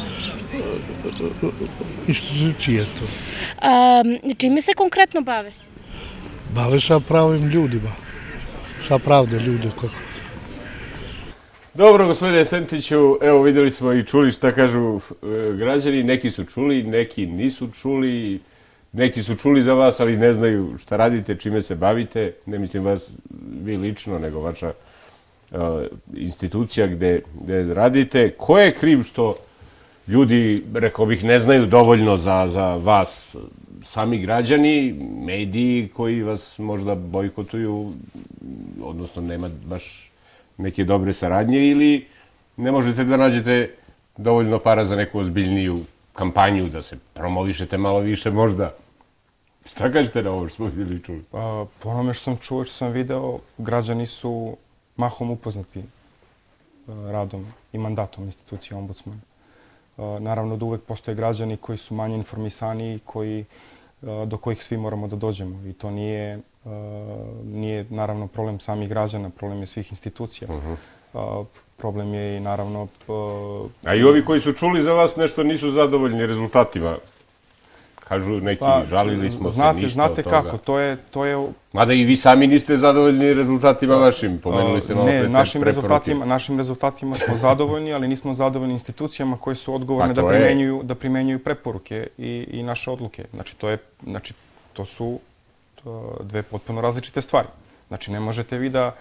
institucije to. A, čime se konkretno bave? Bave sa pravim ljudima, sa pravde ljude kako. Dobro, gospodine Sentiću, evo videli smo i čuli šta kažu građani. Neki su čuli, neki nisu čuli. Neki su čuli za vas, ali ne znaju šta radite, čime se bavite. Ne mislim vas vi lično, nego vaša institucija gde radite. Ko je kriv što ljudi, rekao bih, ne znaju dovoljno za vas? Sami građani, mediji koji vas možda bojkotuju, odnosno nema baš neke dobre saradnje, ili ne možete da nađete dovoljno para za neku ozbiljniju kampanju, da se promovišete malo više možda? Šta kažete na ovo što smo vidjeli i čuli? Po onome što sam čuo, što sam video, građani su mahom upoznati radom i mandatom institucije ombudsmana. Naravno da uvek postoje građani koji su manje informisani i do kojih svi moramo da dođemo. I to nije, naravno, problem samih građana, problem je svih institucija. Problem je i, naravno... A i ovi koji su čuli za vas nešto nisu zadovoljni rezultatima? Kažu neki, žalili smo se, ništa od toga. Znate kako, to je... Mada i vi sami niste zadovoljni rezultatima vašim, pomenuli ste malo pre te preporuke. Ne, našim rezultatima smo zadovoljni, ali nismo zadovoljni institucijama koje su odgovorne da primenjuju preporuke i naše odluke. Znači, to su dve potpuno različite stvari. Znači, ne možete vi da...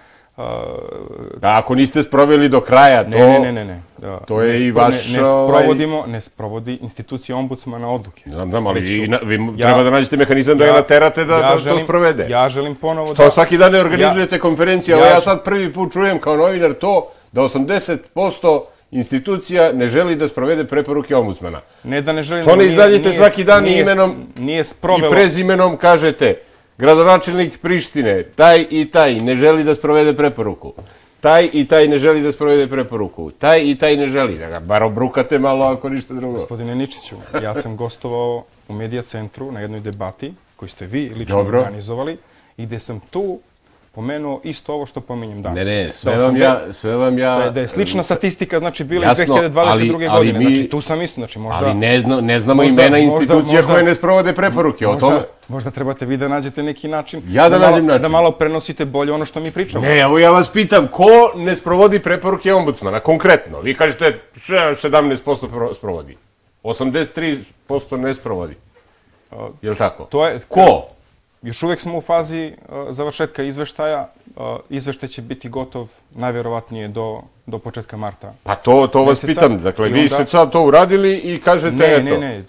Ako niste sproveli do kraja, to... Ne, ne, ne, ne. To je i vaš... Ne sprovodimo, ne sprovodi institucija ombudsmana odluke. Znam, znam, ali vi treba da nađete mehanizam da ga naterate da to sprovede. Ja želim ponovo da... Što svaki dan ne organizujete konferencije, ali ja sad prvi put čujem kao novinar to da osamdeset posto institucija ne želi da sprovede preporuke ombudsmana. Ne da ne želi... To ne izađete svaki dan i imenom i prezimenom kažete gradonačelnik Prištine, taj i taj ne želi da sprovede preporuku. Taj i taj ne želi da sprovede preporuku. Taj i taj ne želi. Da ga bar obrukate malo ako ništa drugo. Gospodine Ničiću, ja sam gostovao u Medija centru na jednoj debati koju ste vi lično organizovali i gde sam tu pomenuo isto ovo što pominjem danas. Ne, ne, sve vam ja... Da je slična statistika, znači, bila i dve hiljade dvadeset druge. godine. Znači, tu sam isto, znači, možda... Ali ne znamo imena institucija koje ne sprovode preporuke o tome. Možda trebate vi da nađete neki način... Ja da nađem način. Da malo prenosite bolje ono što mi pričamo. Ne, evo ja vas pitam, ko ne sprovodi preporuke ombudsmana, konkretno? Vi kažete sedamnaest posto sprovodi, osamdeset tri posto ne sprovodi. Je li tako? Ko? Još uvek smo u fazi završetka izveštaja. Izveštaj će biti gotov najverovatnije do početka marta. Pa to vas pitam. Dakle, vi ste sad to uradili i kažete eto. Ne, ne, ne.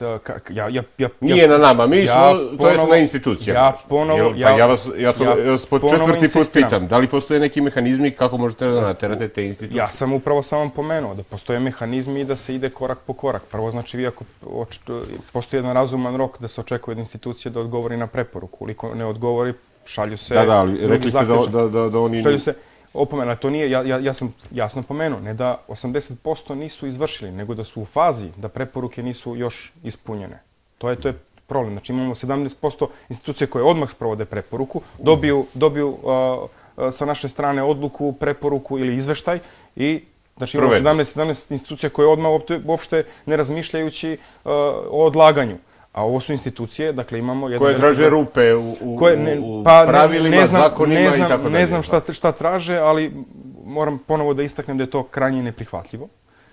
Nije na nama. Mi smo, to je na institucijama. Ja ponovo... Ja vas po četvrti put pitam. Da li postoje neki mehanizmi kako možete da naterate te institucije? Ja sam upravo samo pomenuo da postoje mehanizmi i da se ide korak po korak. Prvo, znači, vi ako postoji jedan razuman rok da se očekuje od institucije da odgovori na preporuku. Ukoliko ne odgovori, šalju se... Da, da, ali rekli ste da oni... Šalju se opomena, to nije, ja sam jasno pomenuo, ne da osamdeset posto nisu izvršili, nego da su u fazi da preporuke nisu još ispunjene. To je problem. Znači imamo sedamnaest posto institucije koje odmah sprovode preporuku, dobiju sa naše strane odluku, preporuku ili izveštaj i znači imamo sedamnaest institucija koje odmah uopšte ne razmišljajući o odlaganju. A ovo su institucije, dakle imamo... Koje traže rupe u pravilima, zakonima i tako dalje. Ne znam šta traže, ali moram ponovo da istaknem da je to krajnje neprihvatljivo.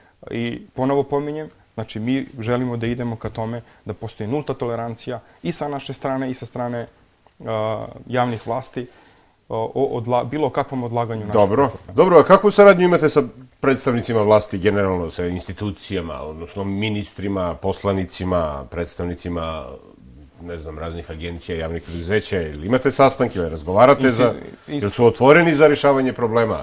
I ponovo pominjem, znači mi želimo da idemo ka tome da postoji nulta tolerancija i sa naše strane i sa strane javnih vlasti o bilo kakvom odlaganju našeg. Dobro. Dobro, a kakvu saradnju imate sa predstavnicima vlasti, generalno sa institucijama, odnosno ministrima, poslanicima, predstavnicima, ne znam, raznih agencija, javnih preduzeća, ili imate sastanke, ili razgovarate za, ili su otvoreni za rješavanje problema?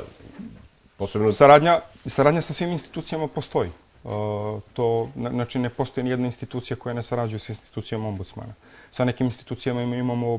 Saradnja sa svim institucijama postoji. To, znači, ne postoji nijedna institucija koja ne sarađuje sa institucijom ombudsmana. Sa nekim institucijama imamo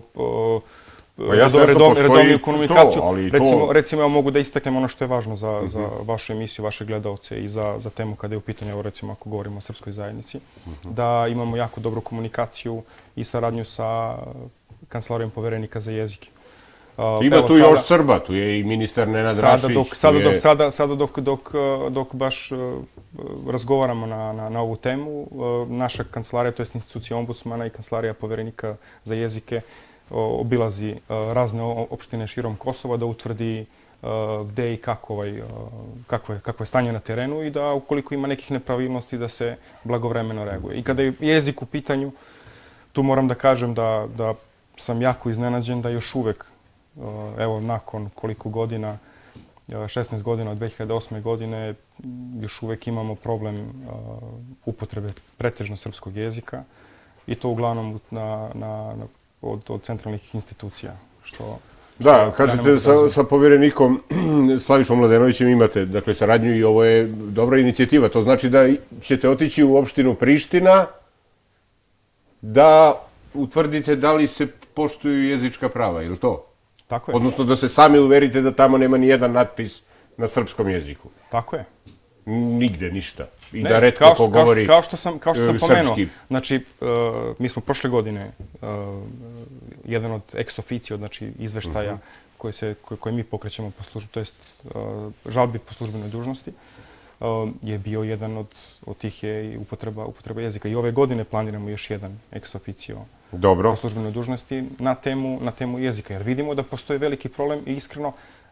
redovniju komunikaciju. Recimo, ja mogu da istaknem ono što je važno za vašu emisiju, vaše gledalce i za temu kada je u pitanju, evo recimo ako govorimo o srpskoj zajednici, da imamo jako dobru komunikaciju i saradnju sa Kancelarijom poverenika za jezike. Ima tu još Srba, tu je i ministar Nenad Rašić. Sada dok baš razgovaramo na ovu temu, naša kancelarija, to je institucija ombudsmana i Kancelarija poverenika za jezike, obilazi razne opštine širom Kosova da utvrdi gde i kako, ovaj, kako, je, kako je stanje na terenu i da ukoliko ima nekih nepravilnosti da se blagovremeno reaguje. I kada je jezik u pitanju, tu moram da kažem da, da sam jako iznenađen da još uvek, evo nakon koliko godina, šesnaest godina od dve hiljade osme. godine, još uvek imamo problem upotrebe pretežno srpskog jezika i to uglavnom na, na, na, od, od centralnih institucija. Što, Da, kažete sa, sa povjerenikom Slavišom Mladenovićem imate dakle, saradnju i ovo je dobra inicijativa. To znači da ćete otići u opštinu Priština da utvrdite da li se poštuju jezička prava, je li to? Tako je. Odnosno da se sami uverite da tamo nema ni jedan natpis na srpskom jeziku. Tako je. Nigde, ništa. I ne, da retko kao što, ko govori kao što sam, kao što sam pomenuo, srpski. Znači, uh, mi smo prošle godine uh, jedan od ex officio, znači izveštaja uh -huh. koje, se, koje, koje mi pokrećemo po službu, to jest uh, žalbi po službenoj dužnosti, uh, je bio jedan od, od tih je i upotreba, upotreba jezika. I ove godine planiramo još jedan ex officio Dobro. po službenoj dužnosti na temu, na temu jezika. Jer vidimo da postoji veliki problem i iskreno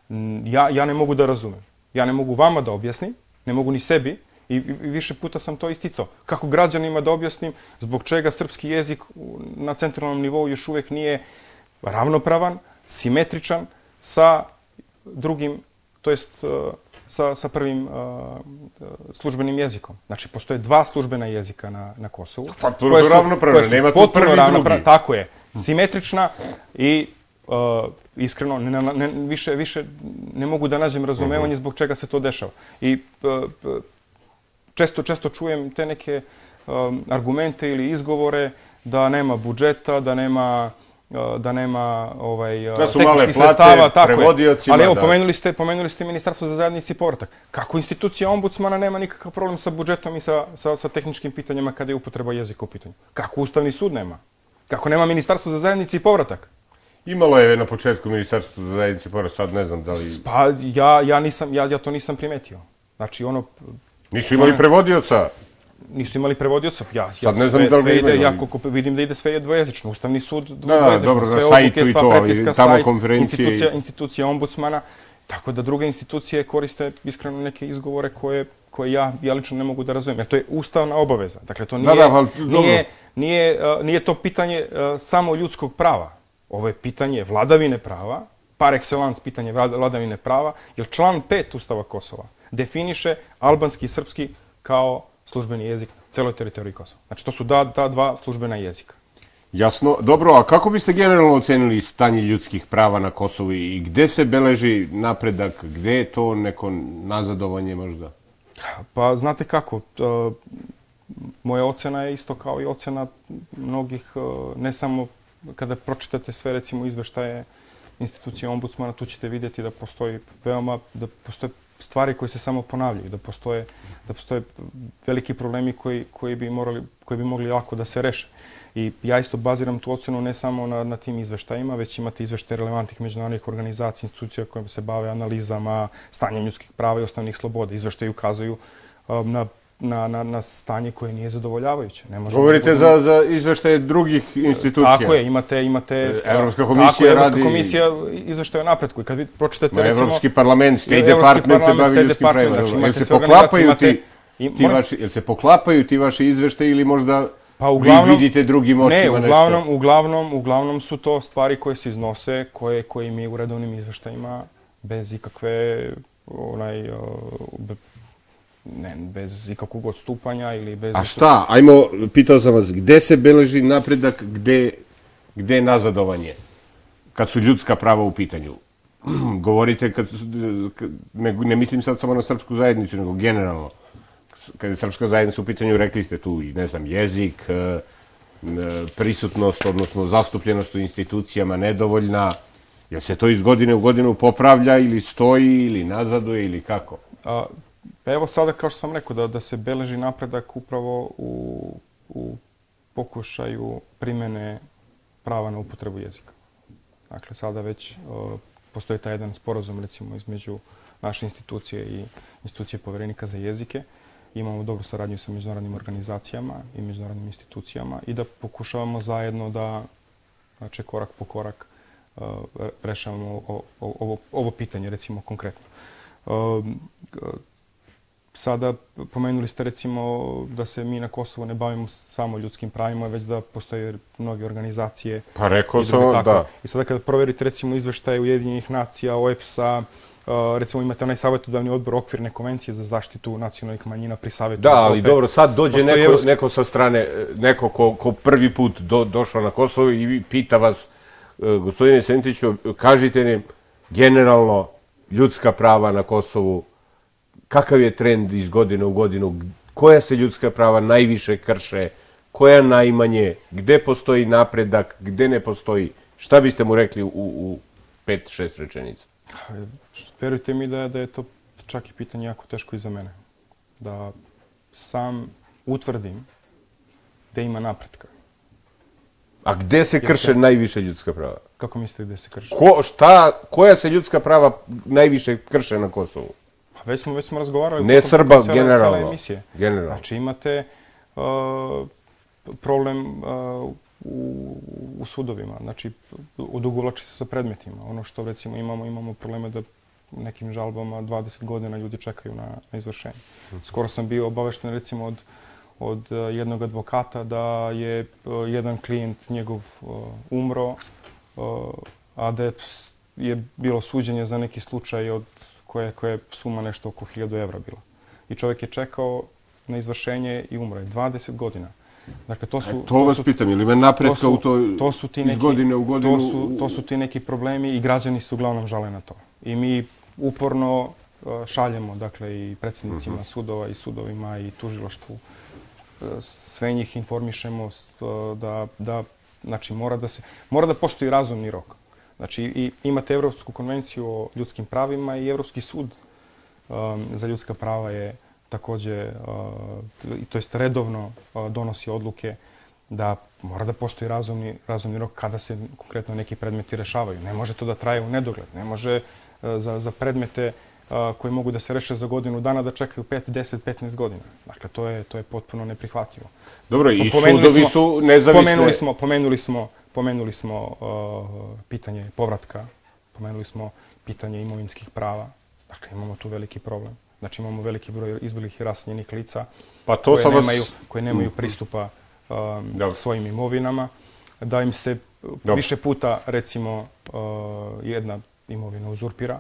ja, ja ne mogu da razumem. Ja ne mogu vama da objasnim, ne mogu ni sebi, i više puta sam to isticao. Kako građanima da objasnim zbog čega srpski jezik na centralnom nivou još uvijek nije ravnopravan, simetričan sa drugim, to jest sa, sa prvim uh, službenim jezikom. Znači, postoje dva službena jezika na, na Kosovu. Pa to su ravnopravne, nema tu prvi i drugi. Tako je. Simetrična i uh, iskreno, ne, ne, više, više ne mogu da nađem razumevanje zbog čega se to dešava. I uh, često, često čujem te neke um, argumente ili izgovore da nema budžeta, da nema da nema ovaj da su tehničkih male sredstava, plate prevodiocima. Ali evo, da. pomenuli ste, pomenuli ste Ministarstvo za zajednici i povratak. Kako institucija ombudsmana nema nikakav problem sa budžetom i sa, sa, sa tehničkim pitanjima kada je upotreba jezika u pitanju? Kako Ustavni sud nema? Kako nema Ministarstvo za zajednici i povratak? Imalo je na početku Ministarstvo za zajednici i povratak, sad ne znam da li... Pa ja, ja, nisam, ja, ja to nisam primetio. Znači ono... Nisu imali prevodioca? Nisu imali prevodioca. Ja, ja sad ne znam sve, da li ga imaju. Ja koliko vidim da ide sve je dvojezično. Ustavni sud dvojezično. Da, dobro, na sajtu i to, ali tamo konferencije... Institucija, institucija ombudsmana. Tako da druge institucije koriste iskreno neke izgovore koje, koje ja, ja lično ne mogu da razumijem. Jer to je ustavna obaveza. Dakle, to nije, da, da, ali, nije, nije, uh, nije to pitanje uh, samo ljudskog prava. Ovo je pitanje vladavine prava, par excellence pitanje vladavine prava, jer član pet Ustava Kosova definiše albanski i srpski kao službeni jezik celoj teritoriji Kosova. Znači, to su da, ta dva službena jezika. Jasno. Dobro, a kako biste generalno ocenili stanje ljudskih prava na Kosovu i gde se beleži napredak, gde je to neko nazadovanje možda? Pa, znate kako, moja ocena je isto kao i ocena mnogih, ne samo kada pročitate sve, recimo, izveštaje institucije ombudsmana, tu ćete vidjeti da postoji veoma, da postoje stvari koje se samo ponavljaju, da postoje, da postoje veliki problemi koji, koji, bi morali, koji bi mogli lako da se reše. I ja isto baziram tu ocenu ne samo na, na tim izveštajima, već imate izveštaje relevantnih međunarodnih organizacija, institucija koje se bave analizama, stanjem ljudskih prava i osnovnih sloboda. Izveštaji ukazuju um, na Na, na, na stanje koje nije zadovoljavajuće. Ne Govorite da za, za izveštaje drugih institucija. Tako je, imate... imate Evropska komisija tako, radi... Evropska komisija izveštaje o napretku. I kad vi pročitate, recimo... Evropski parlament, State Department se bavi ljudskim pravima. Znači, jel se poklapaju ti, ti vaši, jel se poklapaju ti vaši izveštaje ili možda pa uglavnom, vi vidite drugim očima ne, uglavnom, nešto? Uglavnom, uglavnom su to stvari koje se iznose, koje, koje mi u redovnim izveštajima bez ikakve onaj... ne, bez ikakvog odstupanja ili bez... A šta? Ajmo, pitao sam vas, gde se beleži napredak, gde, gde je nazadovanje? Kad su ljudska prava u pitanju. Govorite, kad, ne, ne mislim sad samo na srpsku zajednicu, nego generalno. Kad je srpska zajednica u pitanju, rekli ste tu i, ne znam, jezik, prisutnost, odnosno zastupljenost u institucijama nedovoljna. Jel se to iz godine u godinu popravlja ili stoji ili nazaduje ili kako? A, Pa evo sada, kao što sam rekao, da, da se beleži napredak upravo u, u pokušaju primene prava na upotrebu jezika. Dakle, sada već o, postoji taj jedan sporazum, recimo, između naše institucije i institucije Poverenika za jezike. Imamo dobru saradnju sa međunarodnim organizacijama i međunarodnim institucijama i da pokušavamo zajedno da, znači, korak po korak, rešavamo ovo pitanje, recimo, konkretno. Sada pomenuli ste, recimo, da se mi na Kosovo ne bavimo samo ljudskim pravima, već da postoje mnoge organizacije. Pa rekao sam, da. I sada kada proverite, recimo, izveštaje Ujedinjenih nacija, O E P S-a, recimo imate onaj savjetodavni odbor okvirne konvencije za zaštitu nacionalnih manjina pri Savjetu Evrope. Da, ali dobro, sad dođe neko sa strane, neko ko prvi put došao na Kosovo i pita vas, gospodine Sentiću, kažite mi generalno ljudska prava na Kosovu, kakav je trend iz godine u godinu, koja se ljudska prava najviše krše, koja najmanje, gde postoji napredak, gde ne postoji, šta biste mu rekli u pet, šest rečenica? Verujte mi da je to čak i pitanje jako teško i za mene. Da sam utvrdim da ima napretka. A gde se krše najviše ljudska prava? Kako mislite gde se krše? Koja se ljudska prava najviše krše na Kosovu? Već smo razgovarali. Ne Srba, generalno. Znači imate problem u sudovima. Znači odugovlači se sa predmetima. Ono što recimo imamo, imamo probleme da u nekim žalbama dvadeset godina ljudi čekaju na izvršenje. Skoro sam bio obavešten recimo od jednog advokata da je jedan klijent njegov umro, a da je bilo suđenje za neki slučaj od koja je suma nešto oko hiljadu evra bila. I čovjek je čekao na izvršenje i umro je. dvadeset godina. Dakle, to su... To vas pitam, ili me napretka u to iz godine u godinu... To su ti neki problemi i građani se uglavnom žale na to. I mi uporno šaljemo, dakle, i predsjednicima sudova i sudovima i tužilaštvu. Sve njih informišemo da, znači, mora da se... Mora da postoji razumni rok. Znači, imate Evropsku konvenciju o ljudskim pravima i Evropski sud za ljudska prava je također, to jest redovno donosi odluke da mora da postoji razumni rok kada se konkretno neki predmeti rešavaju. Ne može to da traje u nedogled. Ne može za predmete koji mogu da se reše za godinu dana da čekaju pet, deset, petnaest godina. Dakle, to je potpuno neprihvatljivo. Dobro, i sudovi su nezavisne... Pomenuli smo Pomenuli smo pitanje povratka, pomenuli smo pitanje imovinskih prava. Dakle, imamo tu veliki problem. Znači, imamo veliki broj izbjeglih i raseljenih lica koje nemaju pristupa svojim imovinama. Da im se više puta, recimo, jedna imovina uzurpira.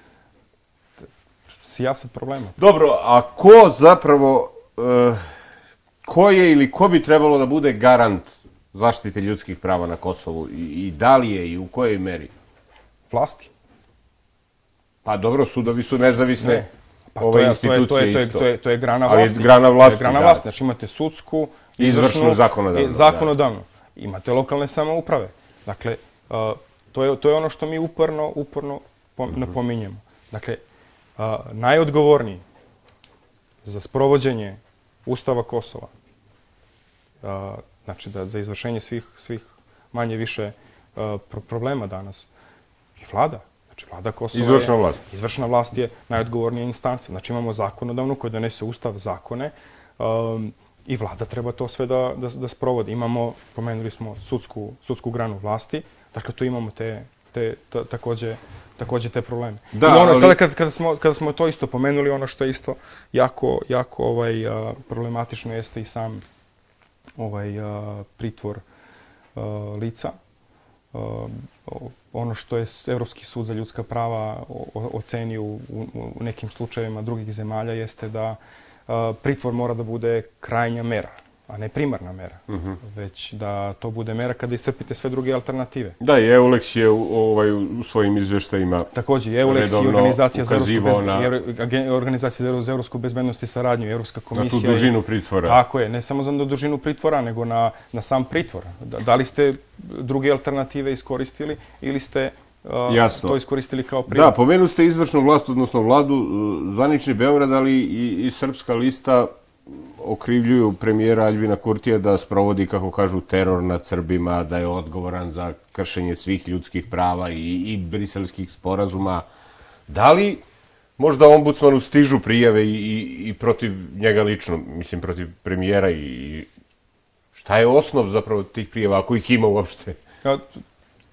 Sijasat problema. Dobro, a ko zapravo, ko je ili ko bi trebalo da bude garant zaštite ljudskih prava na Kosovu i da li je i u kojoj meri? Vlasti. Pa dobro, sudovi su nezavisne ove institucije isto. To je grana vlasti. Ali grana vlasti, da. Grana vlasti, znači imate sudsku, izvršnu, zakonodavnu. Imate lokalne samouprave. Dakle, to je ono što mi uporno, uporno napominjemo. Dakle, najodgovorniji za sprovođenje Ustava Kosova, znači za izvršenje svih manje više problema danas, je vlada. Znači vlada Kosova je... Izvršna vlast. Izvršna vlast je najodgovornija instanca. Znači imamo zakonodavnu koja donese ustav, zakone i vlada treba to sve da sprovodi. Imamo, pomenuli smo sudsku granu vlasti, dakle tu imamo također te probleme. I ono, sada kada smo to isto pomenuli, ono što je isto jako problematično jeste i sam pritvor lica. Ono što je Evropski sud za ljudska prava ocenio u nekim slučajevima drugih zemalja jeste da pritvor mora da bude krajnja mera, a ne primarna mera, već da to bude mera kada iscrpite sve druge alternative. Da, i EULEX je u svojim izveštajima također i EULEX i Organizacija za evropsku bezbednost i saradnju, Evropska komisija. Na tu dužinu pritvora. Tako je, ne samo za dužinu pritvora, nego na sam pritvor. Da li ste druge alternative iskoristili ili ste to iskoristili kao pritvor? Da, pomenuli ste izvršnu vlast, odnosno vladu, zvanični Beograd, ali i Srpska lista okrivljuju premijera Aljbina Kurtija da sprovodi, kako kažu, teror nad Srbima, da je odgovoran za kršenje svih ljudskih prava i briselskih sporazuma. Da li možda ombudsmanu stižu prijave i protiv njega lično, mislim, protiv premijera i šta je osnov zapravo tih prijava, ako ih ima uopšte?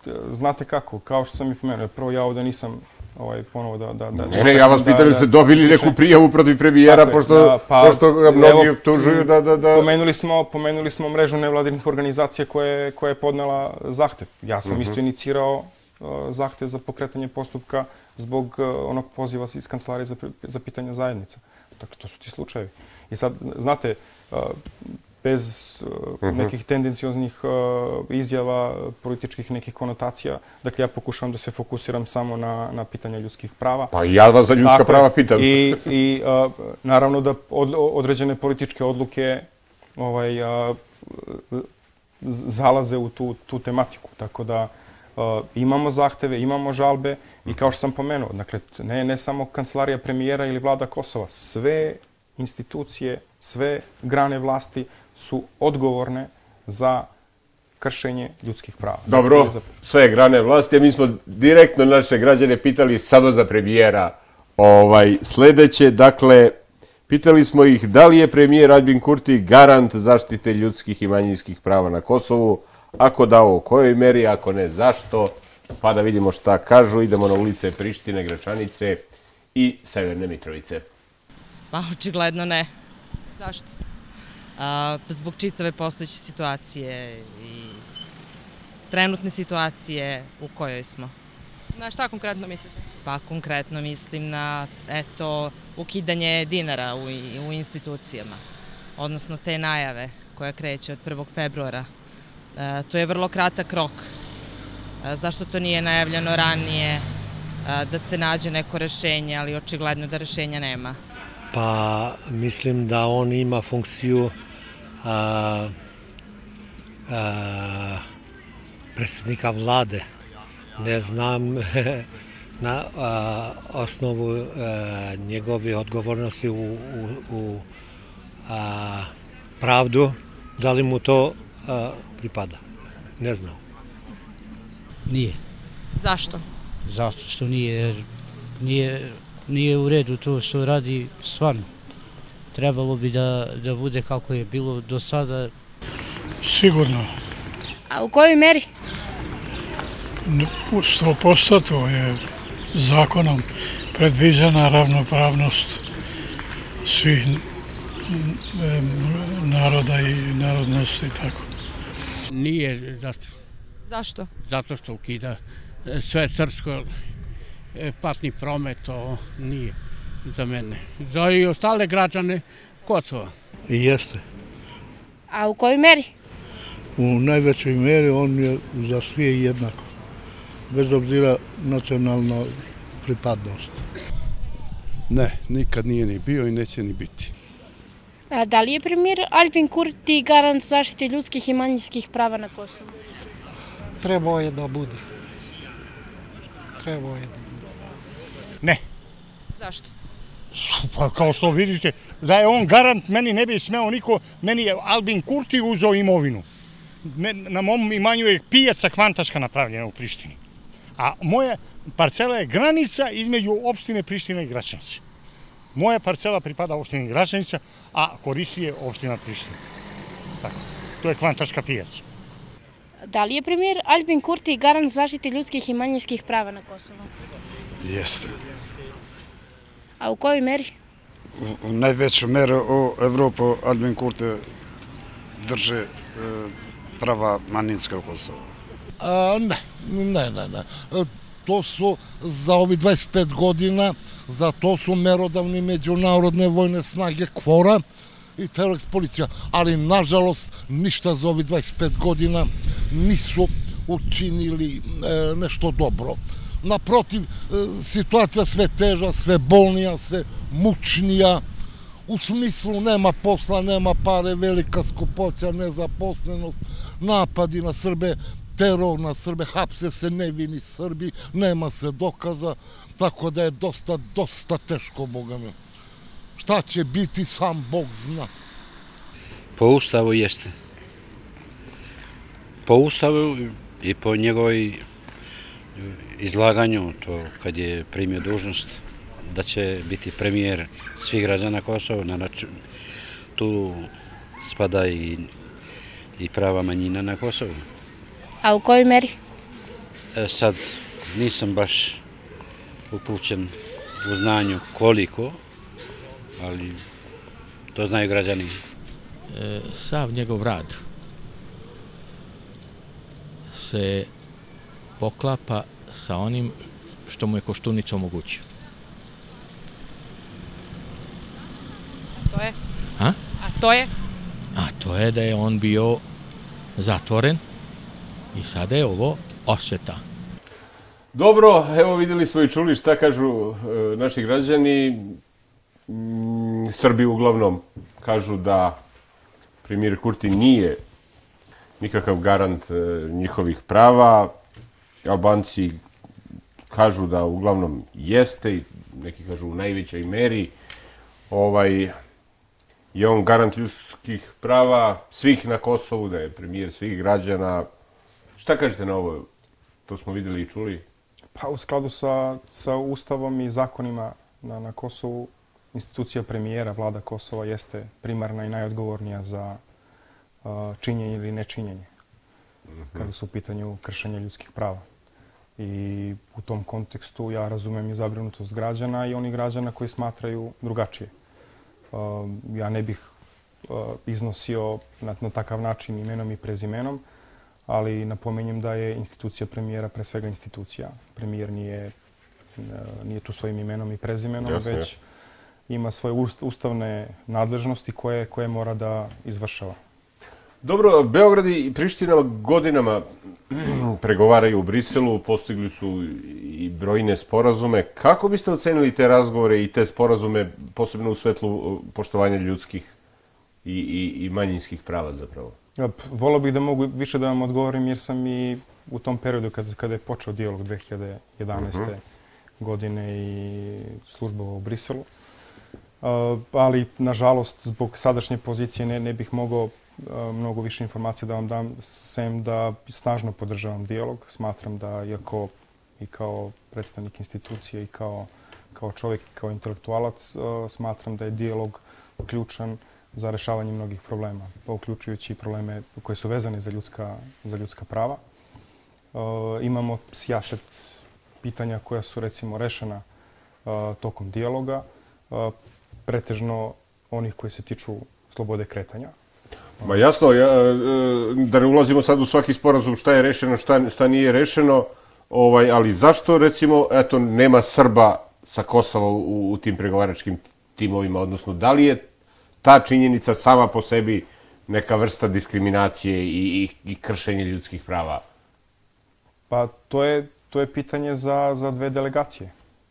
znate kako, kao što sam i pomenuo, prvo ja ovde nisam ovaj, ponovo da... da, da ne, ne, ja vas pitam da ste dobili neku prijavu protiv premijera, pošto, pa, pošto ga mnogi optužuju da... da, da... Pomenuli, smo, pomenuli smo mrežu nevladinih organizacija koje, koja je podnela zahtev. Ja sam uh -huh. isto inicirao uh, zahtev za pokretanje postupka zbog uh, onog poziva iz Kancelarije za, za pitanja zajednica. Dakle, to su ti slučajevi. I sad, znate, uh, bez uh, nekih tendencijoznih uh, izjava, političkih nekih konotacija. Dakle, ja pokušavam da se fokusiram samo na, na pitanja ljudskih prava. Pa ja vas za ljudska dakle, prava pitam. I, i uh, naravno da od, određene političke odluke ovaj, uh, zalaze u tu, tu tematiku. Tako da uh, imamo zahteve, imamo žalbe i kao što sam pomenuo, dakle, ne, ne samo Kancelarija premijera ili vlada Kosova, sve institucije, sve grane vlasti su odgovorne za kršenje ljudskih prava. Dobro, sve grane vlasti, a mi smo direktno naše građane pitali samo za premijera ovaj, sledeće. Dakle, pitali smo ih da li je premijer Aljbin Kurti garant zaštite ljudskih i manjinskih prava na Kosovu, ako da u kojoj meri, ako ne zašto, pa da vidimo šta kažu. Idemo na ulice Prištine, Gračanice i Severne Mitrovice. Pa, očigledno ne. Zašto? A, zbog čitave postojeće situacije i trenutne situacije u kojoj smo. Na šta konkretno mislite? Pa konkretno mislim na, eto, ukidanje dinara u, u institucijama, odnosno te najave koja kreće od prvog februara. E, to je vrlo kratak rok. E, zašto to nije najavljeno ranije, e, da se nađe neko rešenje, ali očigledno da rešenja nema? Pa mislim da on ima funkciju a, a, predsjednika vlade. Ne znam na a, osnovu a, njegove odgovornosti u, u, u a, pravdu, da li mu to a, pripada. Ne znam. Nije. Zašto? Zato što nije, nije Nije u redu to što radi stvarno. Trebalo bi da, da bude kako je bilo do sada. Sigurno. A u kojoj meri? sto posto to je zakonom predviđena ravnopravnost svih naroda i narodnosti. Tako. Nije. Zašto? Zašto? Zato što ukida sve srpsko. Platni promet, to nije za mene. Za i ostale građane Kosova. I jeste. A u kojoj meri? U najvećoj meri on je za sve jednako. Bez obzira nacionalna pripadnost. Ne, nikad nije ni bio i neće ni biti. A da li je premijer Aljbin Kurti garant zaštite ljudskih i manjinskih prava na Kosovu? Trebao je da bude. Trebao je da bude. Ne. Zašto? Pa kao što vidite, da je on garant, meni ne bi smeo niko, meni je Aljbin Kurti uzeo imovinu. Na mom imanju je pijaca kvantaška napravljena u Prištini. A moja parcela je granica između opštine Priština i Gračanice. Moja parcela pripada opštini Gračanica, a koristi je opština Priština. Tako, to je kvantaška pijaca. Da li je premijer Aljbin Kurti garant zaštite ljudskih i manjinskih prava na Kosovu? Jeste. A u kojoj meri? U, u najveću meru u Evropu Aljbin Kurti drži e, prava manjinska u Kosovu. A, ne, ne, ne, ne. To su za ovi dvadeset pet godina, za to su merodavni međunarodne vojne snage KFOR-a i Telex policija, ali nažalost ništa za ovi dvadeset pet godina nisu učinili e, nešto dobro. Naprotiv, situacija sve teža, sve bolnija, sve mučnija. U smislu nema posla, nema pare, velika skupoća, nezaposlenost, napadi na Srbe, teror na Srbe, hapse se nevini Srbi, nema se dokaza, tako da je dosta, dosta teško, Boga mi. Šta će biti, sam Bog zna. Po Ustavu jeste. Po Ustavu i po njegovoj izlaganju, to kad je primio dužnost, da će biti premijer svih građana Kosova, znači tu spada i, i prava manjina na Kosovu. A u kojoj meri? Sad nisam baš upućen u znanju koliko, ali to znaju građani. Sav njegov rad se poklapa sa onim što mu je Koštunica omogućio. To je? A? A to je? A to je da je on bio zatvoren i sada je ovo osveta. Dobro, evo vidjeli smo i čuli šta kažu naši građani. Srbi uglavnom kažu da premijer Kurti nije nikakav garant njihovih prava. Albanci kažu da uglavnom jeste i neki kažu u najvećoj meri. Je on garant ljudskih prava svih na Kosovu, da je premijer svih građana. Šta kažete na ovo? To smo vidjeli i čuli. Pa u skladu sa Ustavom i zakonima na Kosovu, institucija premijera, vlada Kosova, jeste primarna i najodgovornija za činjenje ili nečinjenje kada su u pitanju kršenja ljudskih prava. I u tom kontekstu ja razumem i zabrinutost građana i onih građana koji smatraju drugačije. Ja ne bih iznosio na takav način imenom i prezimenom, ali napominjem da je institucija premijera pre svega institucija. Premijer nije tu svojim imenom i prezimenom, već ima svoje ustavne nadležnosti koje mora da izvršava. Dobro, Beograd i Priština godinama pregovaraju u Briselu, postigli su i brojne sporazume. Kako biste ocenili te razgovore i te sporazume, posebno u svetlu poštovanja ljudskih i manjinskih prava zapravo? Volio bih da mogu više da vam odgovorim jer sam i u tom periodu kada je počeo dijalog dve hiljade jedanaeste. godine i službovao u Briselu. Ali, nažalost, zbog sadašnje pozicije ne bih mogao mnogo više informacija da vam dam, sem da snažno podržavam dijalog. Smatram da, iako i kao predstavnik institucije i kao čovjek i kao intelektualac, smatram da je dijalog ključan za rešavanje mnogih problema, uključujući probleme koje su vezane za ljudska prava. Imamo sijaset pitanja koja su, recimo, rešena tokom dijaloga, pretežno onih koji se tiču slobode kretanja. Ma jasno, da ne ulazimo sad u svaki sporazum šta je rešeno, šta nije rešeno, ali zašto, recimo, eto, nema Srba sa Kosova u tim pregovaračkim timovima, odnosno da li je ta činjenica sama po sebi neka vrsta diskriminacije i kršenje ljudskih prava? Pa to je pitanje za dve delegacije.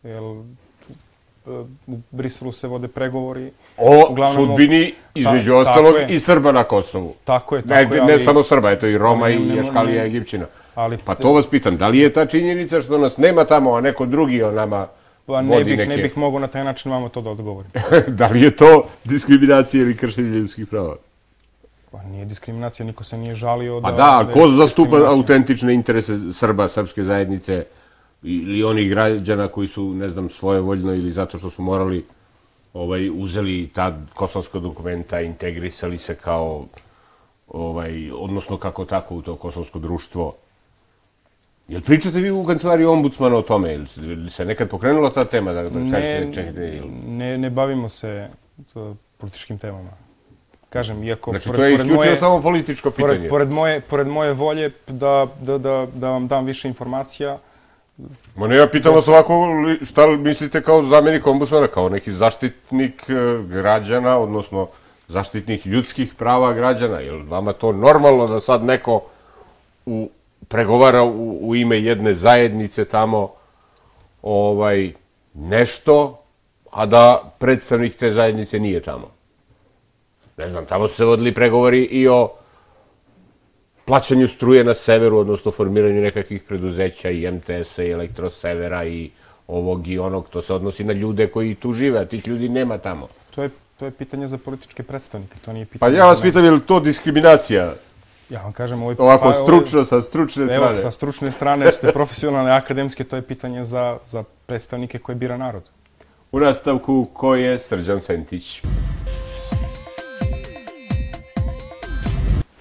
U Briselu se vode pregovori. O sudbini, između ostalog, i Srba na Kosovu. Tako je, tako je. Ne samo Srba, eto i Roma i Jaškalija, Egipćina. Pa to vas pitam, da li je ta činjenica što nas nema tamo, a neko drugi o nama vodi neke... Ne bih mogao na taj način vama to da odgovorim. Da li je to diskriminacija ili kršenje ljudskih prava? Pa nije diskriminacija, niko se nije žalio da... Pa da, ko zastupa autentične interese Srba, srpske zajednice ili onih građana koji su, ne znam, svojevoljno ili zato što su morali uzeli ta kosovska dokumenta, integrisali se kao, odnosno kako tako u to kosovsko društvo. Jel pričate vi u kancelariji ombudsmana o tome? Ili se nekad pokrenula ta tema? Ne, ne bavimo se političkim temama. Kažem, iako... Znači, to je isključivo samo političko pitanje. Pored moje volje da vam dam više informacija... Ma ne, ja pitam vas ovako, šta mislite kao zamjenik ombudsmana, kao neki zaštitnik građana, odnosno zaštitnik ljudskih prava građana? Je li vama to normalno da sad neko pregovara u ime jedne zajednice tamo nešto, a da predstavnik te zajednice nije tamo? Ne znam, tamo su se vodili pregovori i o plaćanju struje na severu, odnosno formiranju nekakvih preduzeća i em te es-a i Elektrosevera i ovog i onog. To se odnosi na ljude koji tu žive, a tih ljudi nema tamo. To je pitanje za političke predstavnike, to nije pitanje... Pa ja vas pitam, je li to diskriminacija? Ja vam kažem... Ovako stručno, sa stručne strane. Evo, sa stručne strane, ste profesionalne, akademske, to je pitanje za predstavnike koje bira narod. U nastavku, ko je Srđan Sentić?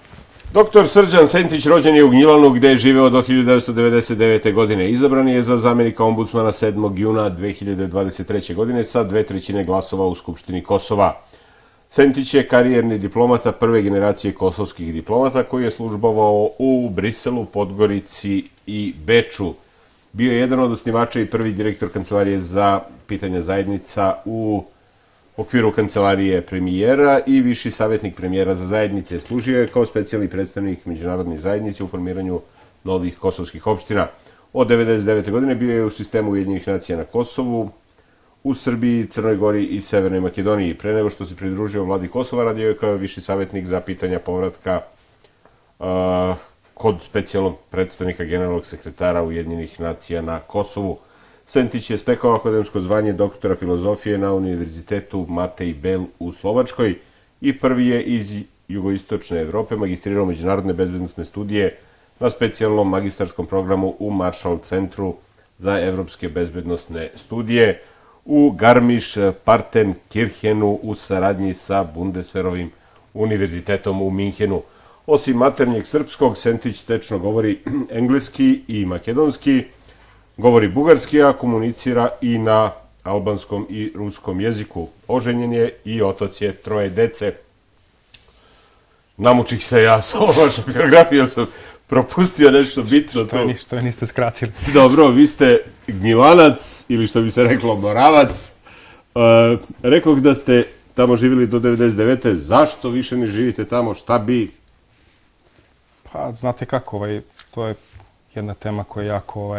Doktor Srđan Sentić rođen je u Gnjilanu gde je živeo do hiljadu devetsto devedeset devete. godine. Izabran je za zamenika ombudsmana sedmog juna dve hiljade dvadeset treće. godine sa dve trećine glasova u Skupštini Kosova. Sentić je karijerni diplomata prve generacije kosovskih diplomata koji je službovao u Briselu, Podgorici i Beču. Bio je jedan od osnivača i prvi direktor Kancelarije za pitanja zajednica u okviru Kancelarije premijera i viši savjetnik premijera za zajednice. Služio je kao specijalni predstavnik međunarodne zajednice u formiranju novih kosovskih opština. Od devedeset devete. godine bio je u sistemu Ujedinjenih nacija na Kosovu, u Srbiji, Crnoj Gori i Severnoj Makedoniji. Pre nego što se pridružio vladi Kosova, radio je kao viši savjetnik za pitanja povratka uh, kod specijalnog predstavnika generalnog sekretara Ujedinjenih nacija na Kosovu. Sentić je stekao akademsko zvanje doktora filozofije na Univerzitetu Matej Bel u Slovačkoj i prvi je iz jugoistočne Evrope magistrirao međunarodne bezbednosne studije na specijalnom magistarskom programu u Marshall centru za evropske bezbednosne studije u Garmisch-Partenkirchenu u saradnji sa Bundeswehrovim univerzitetom u Minhenu. Osim maternjeg srpskog, Sentić tečno govori engleski i makedonski, govori bugarski, a komunicira i na albanskom i ruskom jeziku. Oženjen je i otac je troje dece. Namučih se ja sa ovom vašom biografijom, sam propustio nešto bitno. Što je niste skratili. Dobro, vi ste Gnjilanac, ili što bi se reklo Moravac. Rekoh da ste tamo živjeli do devedeset devete. Zašto više ne živite tamo? Šta bi? Pa, znate kako, to je jedna tema koja je jako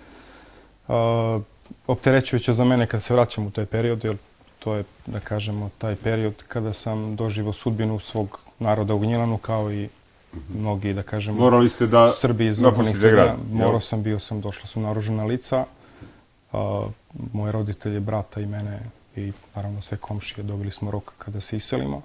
opterećujuća za mene kad se vraćam u taj period, jer to je, da kažemo, taj period kada sam doživao sudbinu svog naroda u Gnjilanu, kao i mnogi, da kažemo, morali ste da Srbi iz okolnih sredina. Morao sam, bio sam, došla sam naoružana lica. Moje roditelje, brata i mene i naravno sve komšije dobili smo rok kada se iselimo.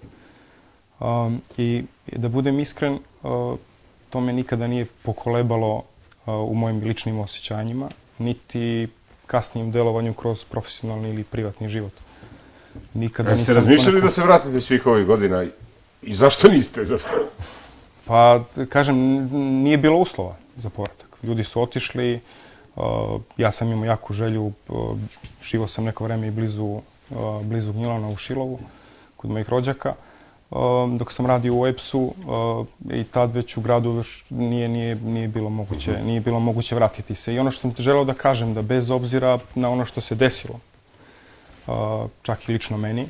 I da budem iskren, to me nikada nije pokolebalo u mojim ličnim osjećanjima, niti kasnijim delovanju kroz profesionalni ili privatni život. Nikada nisam... Ste razmišljali da se vratite svih ovih godina i zašto niste zapravo? Pa, kažem, nije bilo uslova za povratak. Ljudi su otišli, ja sam imao jaku želju, živao sam neko vreme i blizu Gnjilana u Šilovu, kod mojih rođaka. Dok sam radio u E P S-u i tad već u gradu nije bilo moguće, nije bilo moguće vratiti se. I ono što sam želeo da kažem, da bez obzira na ono što se desilo, čak i lično meni,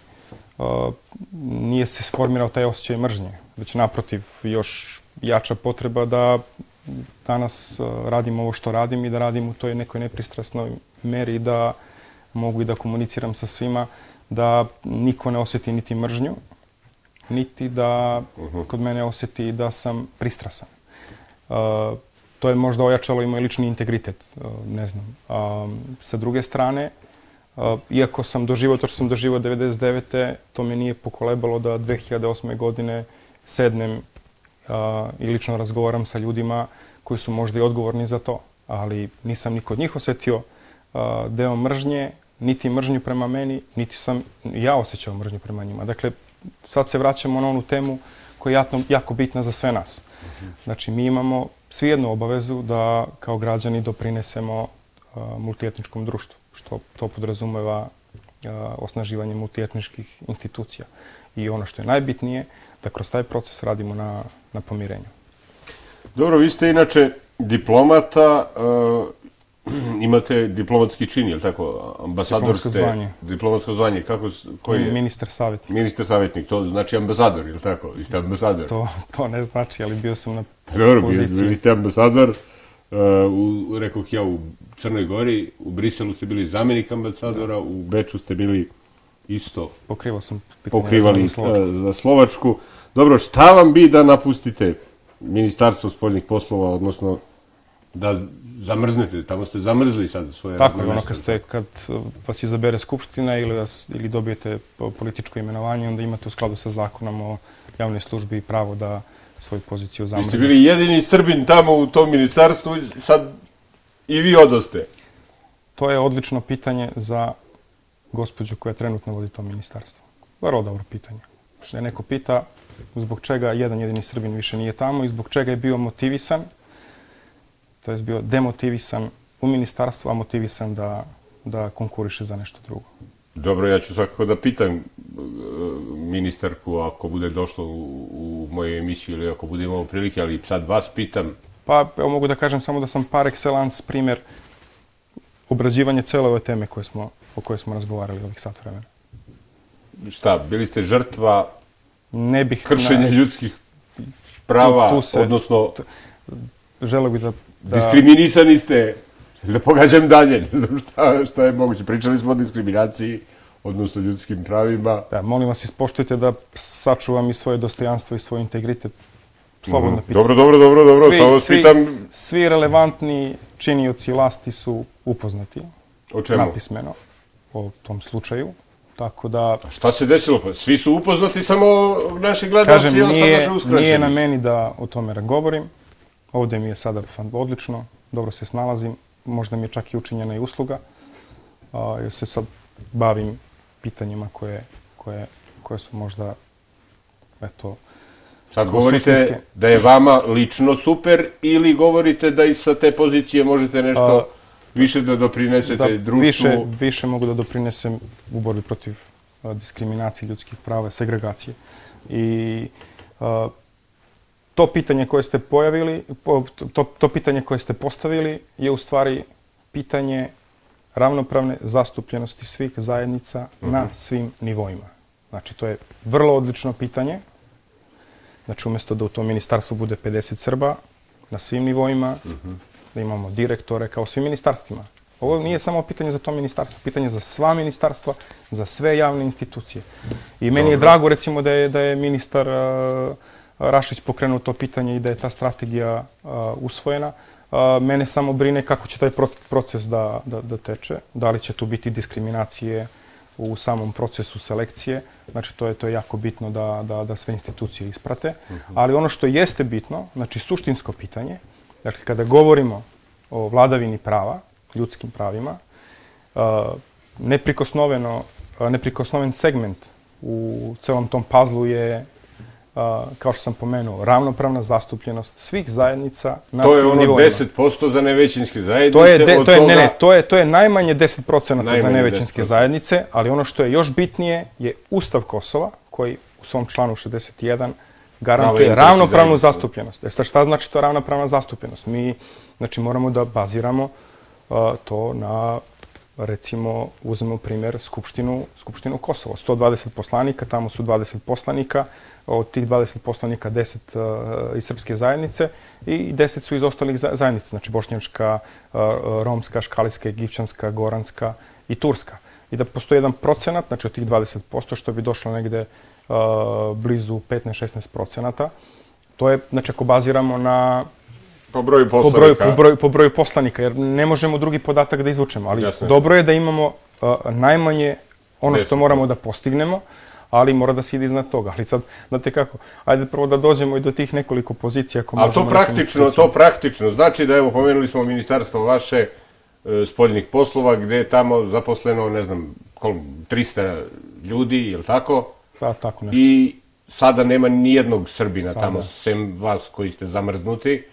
nije se sformirao taj osjećaj mržnje, već naprotiv još jača potreba da danas radim ovo što radim i da radim u toj nekoj nepristrasnoj meri, da mogu i da komuniciram sa svima, da niko ne osjeti niti mržnju, niti da kod mene osjeti da sam pristrasan. To je možda ojačalo i moj lični integritet, ne znam. Sa druge strane, iako sam doživao to što sam doživao devedeset devete. to me nije pokolebalo da dve hiljade osme. godine sednem i lično razgovaram sa ljudima koji su možda i odgovorni za to, ali nisam ni kod njih osjetio deo mržnje, niti mržnju prema meni, niti sam ja osjećao mržnju prema njima. Dakle, sad se vraćamo na onu temu koja je jako bitna za sve nas. Znači, mi imamo svi jednu obavezu da kao građani doprinesemo multietničkom društvu, što to podrazumeva osnaživanje multietničkih institucija. I ono što je najbitnije, da kroz taj proces radimo na pomirenju. Dobro, vi ste inače diplomata, imate diplomatski čin, je li tako? Ambasador ste... Diplomatsko zvanje. Diplomatsko zvanje, kako... Ministar savjetnik. Ministar savjetnik, to znači ambasador, je li tako? Vi ste ambasador. To ne znači, ali bio sam na poziciji. Dobro, bili ste ambasador, rekoh ja, u Crnoj Gori, u Briselu ste bili zamjenik ambasadora, u Beču ste bili isto... Pokrivao sam pokrivali za Slovačku. Dobro, šta vam bi da napustite Ministarstvo spoljnih poslova, odnosno da zamrznete, tamo ste zamrzli sad svoje radno mesto. Tako je, ono kad ste, kad vas izabere Skupština ili dobijete političko imenovanje, onda imate u skladu sa zakonom o javnoj službi i pravo da svoju poziciju zamrznete. Vi ste bili jedini Srbin tamo u tom ministarstvu, sad i vi odoste. To je odlično pitanje za gospođu koja trenutno vodi to ministarstvo. Vrlo dobro pitanje. Da neko pita, zbog čega jedan jedini Srbin više nije tamo i zbog čega je bio motivisan, to je bio demotivisan u ministarstvu, a motivisan da, da konkuriše za nešto drugo. Dobro, ja ću svakako da pitam ministarku ako bude došlo u, u moju emisiju ili ako bude imao prilike, ali sad vas pitam. Pa, evo mogu da kažem samo da sam par excellence primjer obrađivanja cele ove teme koje smo, o kojoj smo razgovarali ovih sat vremena. Šta, bili ste žrtva ne bih, kršenja na, ljudskih prava, tu, tu se, odnosno želeo bih da, da... diskriminisani ste, da pogađam dalje, ne znam šta, šta je moguće. Pričali smo o diskriminaciji, odnosno ljudskim pravima. Da, molim vas, ispoštujte da sačuvam i svoje dostojanstvo i svoj integritet. Slobodno mm. pitanje. Dobro, dobro, dobro, dobro. Svi, Samo svi, pitam... svi relevantni činioci vlasti su upoznati. O čemu? Napismeno o tom slučaju. Tako da... A šta se desilo? Svi su upoznati, samo naši gledalci i ostalo naše uskraćeni. Nije na meni da o tome govorim. Ovdje mi je sada odlično, dobro se snalazim. Možda mi je čak i učinjena i usluga. A, jer se sad bavim pitanjima koje, koje, koje su možda, eto... Sad govorite suštinske. Da je vama lično super ili govorite da i sa te pozicije možete nešto a, više da doprinesete da društvu? Više, više mogu da doprinesem u borbi protiv a, diskriminacije ljudskih prava, segregacije. I a, to pitanje koje ste pojavili, to, to pitanje koje ste postavili je u stvari pitanje ravnopravne zastupljenosti svih zajednica uh-huh. na svim nivoima. Znači, to je vrlo odlično pitanje. Znači, umjesto da u tom ministarstvu bude pedeset Srba na svim nivoima, uh-huh. da imamo direktore kao svim ministarstvima. Ovo nije samo pitanje za to ministarstvo, pitanje za sva ministarstva, za sve javne institucije. I meni Dobro. je drago, recimo, da je, da je ministar uh, Rašić pokrenuo to pitanje i da je ta strategija uh, usvojena. Uh, mene samo brine kako će taj proces da, da, da teče, da li će tu biti diskriminacije u samom procesu selekcije. Znači, to je, to je jako bitno da, da, da sve institucije isprate. Uh-huh. Ali ono što jeste bitno, znači suštinsko pitanje, dakle, kada govorimo o vladavini prava, ljudskim pravima, uh, neprikosnoveno, uh, neprikosnoven segment u celom tom pazlu je, uh, kao što sam pomenuo, ravnopravna zastupljenost svih zajednica na svim nivoima. To je ono deset posto za nevećinske zajednice? To je, de, to je, toga... ne, ne, to je, to je najmanje deset procenata za nevećinske deset posto zajednice, ali ono što je još bitnije je Ustav Kosova, koji u svom članu šezdeset jedan garantuje Pravo ravnopravnu zastupljenost. Jer šta znači to ravnopravna zastupljenost? Mi, znači, moramo da baziramo uh, to na, recimo, uzmemo primjer Skupštinu, Skupštinu Kosova. sto dvadeset poslanika, tamo su dvadeset poslanika, od tih dvadeset poslanika deset uh, iz srpske zajednice i deset su iz ostalih zajednica, znači bošnjačka, uh, romska, škalijska, egipćanska, goranska i turska. I da postoji jedan procenat, znači od tih dvadeset posto, što bi došlo negde uh, blizu petnaest do šesnaest procenata. To je, znači, ako baziramo na... Po broju poslanika. Po broju, po broju, po broju poslanika, jer ne možemo drugi podatak da izvučemo. Ali Jasne. dobro je da imamo uh, najmanje ono što moramo da postignemo, ali mora da se ide iznad toga. Ali sad, znate kako, ajde prvo da dođemo i do tih nekoliko pozicija. Ako A to praktično, to praktično, znači da, evo, pomenuli smo ministarstvo vaše e, spoljnih poslova, gde je tamo zaposleno, ne znam, trista ljudi, je li tako? Pa, tako nešto. I sada nema nijednog Srbina sada. Tamo, sem vas koji ste zamrznuti,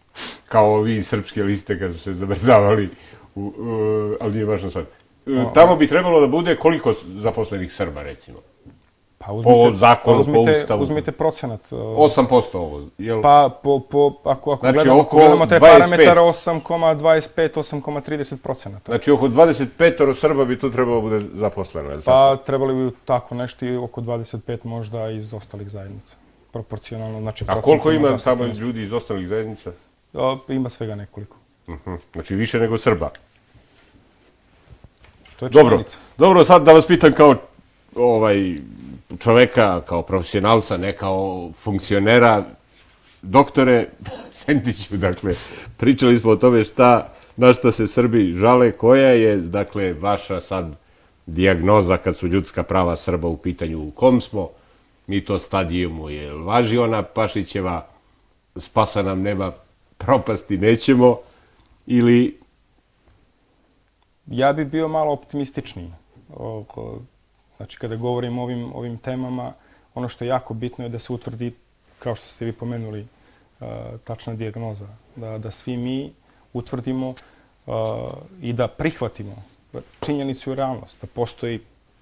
kao vi srpske liste kad su se zamrzavali, u, uh, ali nije važno sad. Uh, tamo bi trebalo da bude koliko zaposlenih Srba, recimo? Pa uzmite, po zakonu, uzmite, po ustavu. Uzmite procenat. osam posto ovo, jel? Pa, po, po, ako, ako znači, gledamo, oko gledamo taj dvadeset pet. parametar osam zarez dvadeset pet, osam zarez trideset procenata. Znači, oko dvadeset pet Srba bi tu trebalo bude zaposleno, je li pa, tako? Pa, trebali bi tako nešto i oko dvadeset pet možda iz ostalih zajednica. Proporcionalno, znači... A koliko ima tamo ljudi iz ostalih zajednica? O, ima svega nekoliko. Uh-huh. Znači, više nego Srba. To je dobro, dobro, sad da vas pitam kao ovaj, čoveka, kao profesionalca, ne kao funkcionera, doktore Sentiću, dakle, pričali smo o tome šta, na šta se Srbi žale, koja je, dakle, vaša sad dijagnoza kad su ljudska prava Srba u pitanju, u kom smo, mi to stadijumu, je važi ona Pašićeva, spasa nam nema, propasti nećemo, ili... Ja bi bio malo optimističniji. Znači, kada govorim o ovim, ovim temama, ono što je jako bitno je da se utvrdi, kao što ste vi pomenuli, tačna dijagnoza. Da svi mi utvrdimo i da prihvatimo činjenicu i realnost, da postoji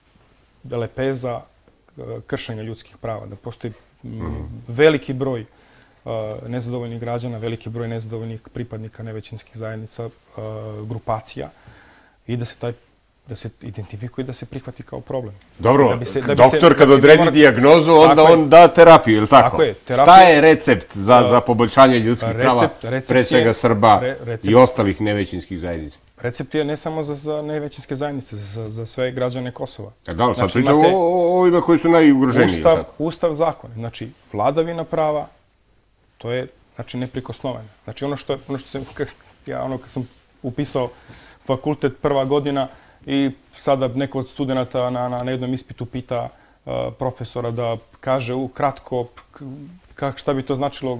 lepeza kršenja ljudskih prava, da postoji veliki broj nezadovoljnih građana, veliki broj nezadovoljnih pripadnika nevećinskih zajednica, grupacija i da se taj da se identifikuje i da se prihvati kao problem. Dobro, doktor kad odredi dijagnozu, onda on da terapiju, ili tako? Tako je. Šta je recept za poboljšanje ljudskih prava, pre svega Srba i ostalih nevećinskih zajednica? Recept je ne samo za nevećinske zajednice, za sve građane Kosova. Da, sad pričamo o ovima koji su najugroženiji. Ustav, zakon. Znači, vladavina prava, to je neprikosnoveno. Znači, ono što sam, ja ono kad sam upisao fakultet prva godina, i sada neko od studenta na jednom ispitu pita profesora da kaže ukratko šta bi to značilo,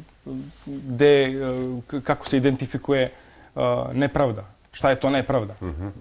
gde, kako se identifikuje nepravda. Šta je to nepravda?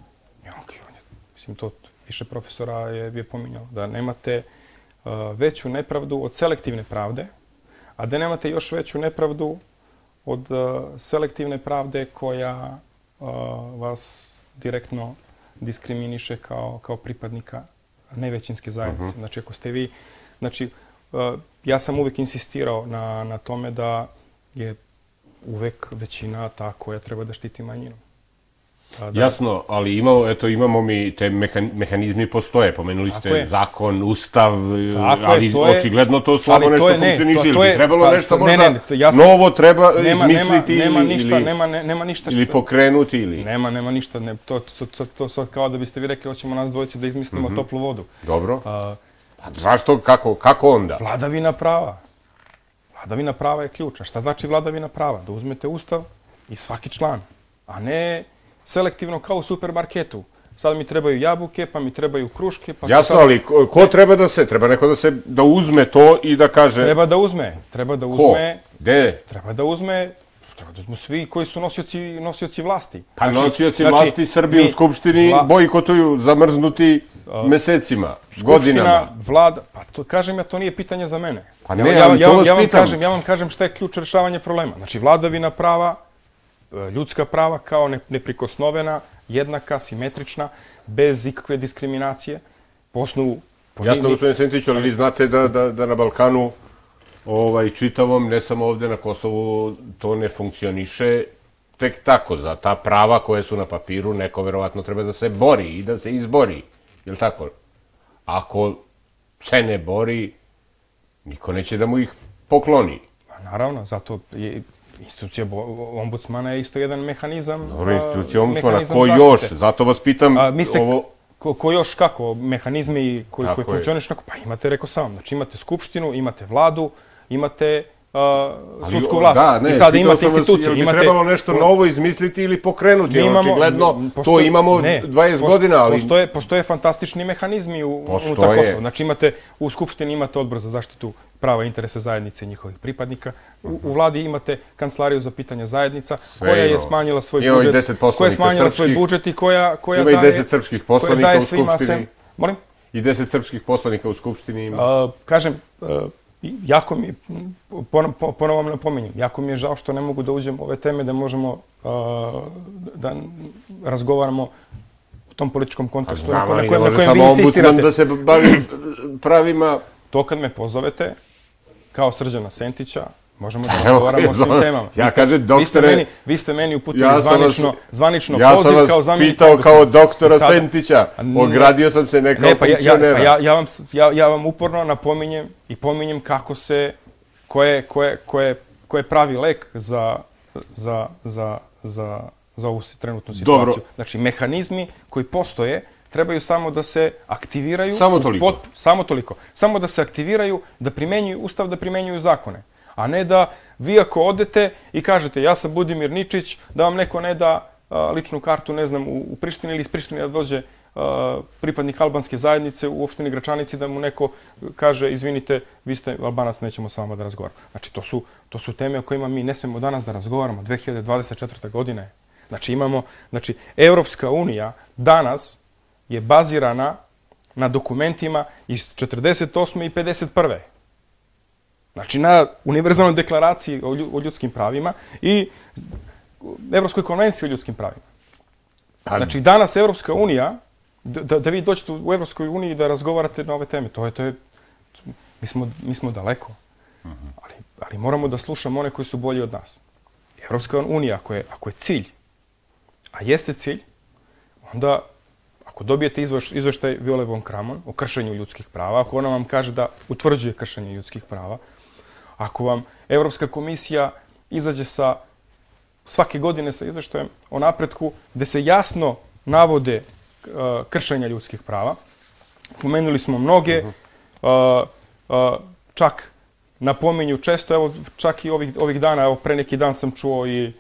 Mislim, to više profesora je pominjalo. Da nemate veću nepravdu od selektivne pravde, a da nemate još veću nepravdu od selektivne pravde koja vas direktno diskriminiše kao pripadnika nevećinske zajednice. Znači, ako ste vi... Znači, ja sam uvek insistirao na tome da je uvek većina ta koja treba da štiti manjinu. Jasno, ali imamo mi, te mehanizmi postoje. Pomenuli ste zakon, ustav, ali očigledno to slabo nešto funkcioniše. Ili bi trebalo nešto možda novo treba izmisliti ili pokrenuti? Nema, nema ništa. To sad kao da biste vi rekli, hoćemo nas dvojice da izmislimo toplu vodu. Dobro. Zašto? Kako onda? Vladavina prava. Vladavina prava je ključ. A šta znači vladavina prava? Da uzmete ustav i svaki član, a ne selektivno kao u supermarketu. Sad mi trebaju jabuke, pa mi trebaju kruške. Jasno, ali ko treba da se, treba neko da se, da uzme to i da kaže... Treba da uzme, treba da uzme... Ko? Gde? Treba da uzme, treba da uzmu svi koji su nosioci vlasti. Pa nosioci vlasti Srbije u Skupštini bojkotuju zamrznuti mesecima, godinama. Skupština, vlada, pa to kažem ja, to nije pitanje za mene. Pa ne, ali to vas pitam. Ja vam kažem šta je ključ rešavanja problema. Znači, vladavina prava, ljudska prava kao neprikosnovena, jednaka, simetrična, bez ikakve diskriminacije, po osnovu... Jasno, gospodine Sentiću, ali vi znate da na Balkanu čitavom, ne samo ovde na Kosovu, to ne funkcioniše tek tako. Za ta prava koje su na papiru, neko verovatno treba da se bori i da se izbori. Je li tako? Ako se ne bori, niko neće da mu ih pokloni. Naravno, zato je... Institucija ombudsmana je isto jedan mehanizam... Dobro, institucija ombudsmana, ko još? Zato vas pitam ovo... Ko još kako? Mehanizmi koji funkcionišu? Pa imate, rekao sam, znači imate skupštinu, imate vladu, imate sudsku vlast. Da, ne, pitao sam vas, je li bi trebalo nešto novo izmisliti ili pokrenuti? Očigledno, to imamo dvadeset godina, ali... Postoje fantastični mehanizmi unutar Kosova. Znači imate, u skupštini imate odbor za zaštitu prava i interesa zajednice i njihovih pripadnika. U vladi imate kancelariju za pitanja zajednica koja je smanjila svoj budžet, koja je smanjila svoj budžet i koja daje... Ima i deset srpskih poslanika u skupštini. Molim? I deset srpskih poslanika u skupštini ima. Kažem, jako mi, ponovo vam napominjem, jako mi je žao što ne mogu da uđem u ove teme da možemo da razgovaramo u tom političkom kontekstu na kojem vi insistirate. Da se bavi pravima... To kad me pozovete, kao Srđana Sentića, možemo da razgovaramo o svim temama. Ja kažem, doktore... Vi ste meni uputili zvanično poziv kao zamjenik... Ja sam vas pitao kao doktora Sentića. Ogradio sam se ne kao funkcionera. Ja vam uporno napominjem i pominjem kako se... Ko je pravi lek za ovu trenutnu situaciju. Znači, mehanizmi koji postoje trebaju samo da se aktiviraju... Samo toliko? Samo toliko. Samo da se aktiviraju, da primenjuju ustav, da primenjuju zakone. A ne da vi ako odete i kažete ja sam Budimir Ničić, da vam neko ne da ličnu kartu, ne znam, u Prištini ili iz Prištine da dođe pripadnik albanske zajednice u opštini Gračanici, da mu neko kaže izvinite, vi ste Albanac, nećemo s vama da razgovaramo. Znači, to su teme o kojima mi ne smemo danas da razgovaramo. dve hiljade dvadeset četvrta godina je. Znači, imamo, znači, Evropska unija danas je bazirana na dokumentima iz četrdeset osme i pedeset prve Znači, na Univerzalnoj deklaraciji o ljudskim pravima i Evropskoj konvenciji o ljudskim pravima. Znači, danas Evropska unija, da vi dođete u Evropskoj uniji da razgovarate na ove teme, to je, mi smo daleko. Ali moramo da slušamo one koji su bolji od nas. Evropska unija, ako je cilj, a jeste cilj, onda ako dobijete izveštaj Viole von Kramon o kršenju ljudskih prava, ako ona vam kaže da utvrđuje kršenje ljudskih prava, ako vam Evropska komisija izađe sa svake godine sa izveštajem o napretku gde se jasno navode kršenja ljudskih prava, pomenuli smo mnoge, čak napominju često, evo čak i ovih dana, evo pre neki dan sam čuo i,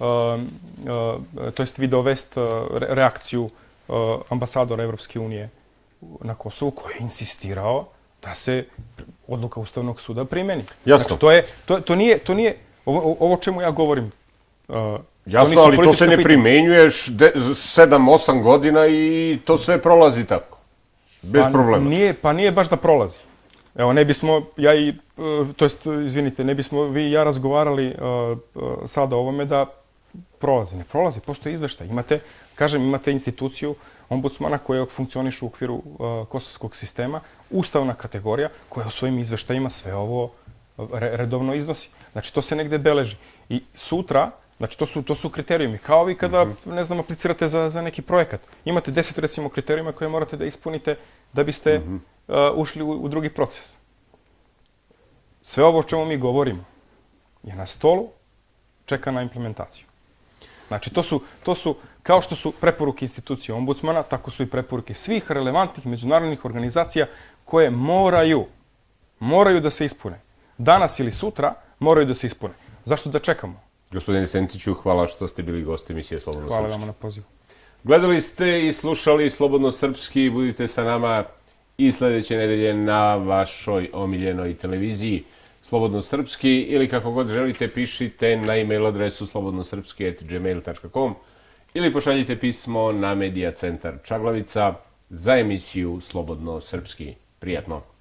to jest video vest, reakciju ambasadora Evropske unije na Kosovu, koji je insistirao da se odluka Ustavnog suda primeni. Jasno. To nije, ovo čemu ja govorim. Jasno, ali to se ne primenjuješ sedam osam godina i to sve prolazi tako. Bez problema. Pa nije baš da prolazi. Evo, ne bismo, ja i, to jest, izvinite, ne bismo vi i ja razgovarali sada o ovome da prolazi. Ne prolazi, postoji izveštaj. Imate, kažem, imate instituciju ombudsmana koja funkcioniše u okviru kosovskog sistema, ustavna kategorija koja u svojim izveštajima sve ovo redovno iznosi. Znači, to se negde beleži. I sutra, znači, to su kriterijumi. Kao vi kada, ne znam, aplicirate za neki projekat. Imate deset, recimo, kriterijuma koje morate da ispunite da biste ušli u drugi proces. Sve ovo o čemu mi govorimo je na stolu, čeka na implementaciju. Znači, to su, kao što su preporuke institucije ombudsmana, tako su i preporuke svih relevantnih međunarodnih organizacija koje moraju, moraju da se ispune. Danas ili sutra moraju da se ispune. Zašto da čekamo? Gospodine Sentiću, hvala što ste bili gosti emisije Slobodno Srpski. Hvala vam na pozivu. Gledali ste i slušali Slobodno Srpski. Budite sa nama i sljedeće nedelje na vašoj omiljenoj televiziji Slobodno Srpski ili kako god želite pišite na e-mail adresu slobodnosrpski at gmail dot com ili pošaljite pismo na Medija centar Čaglavica za emisiju Slobodno Srpski. Prijatno!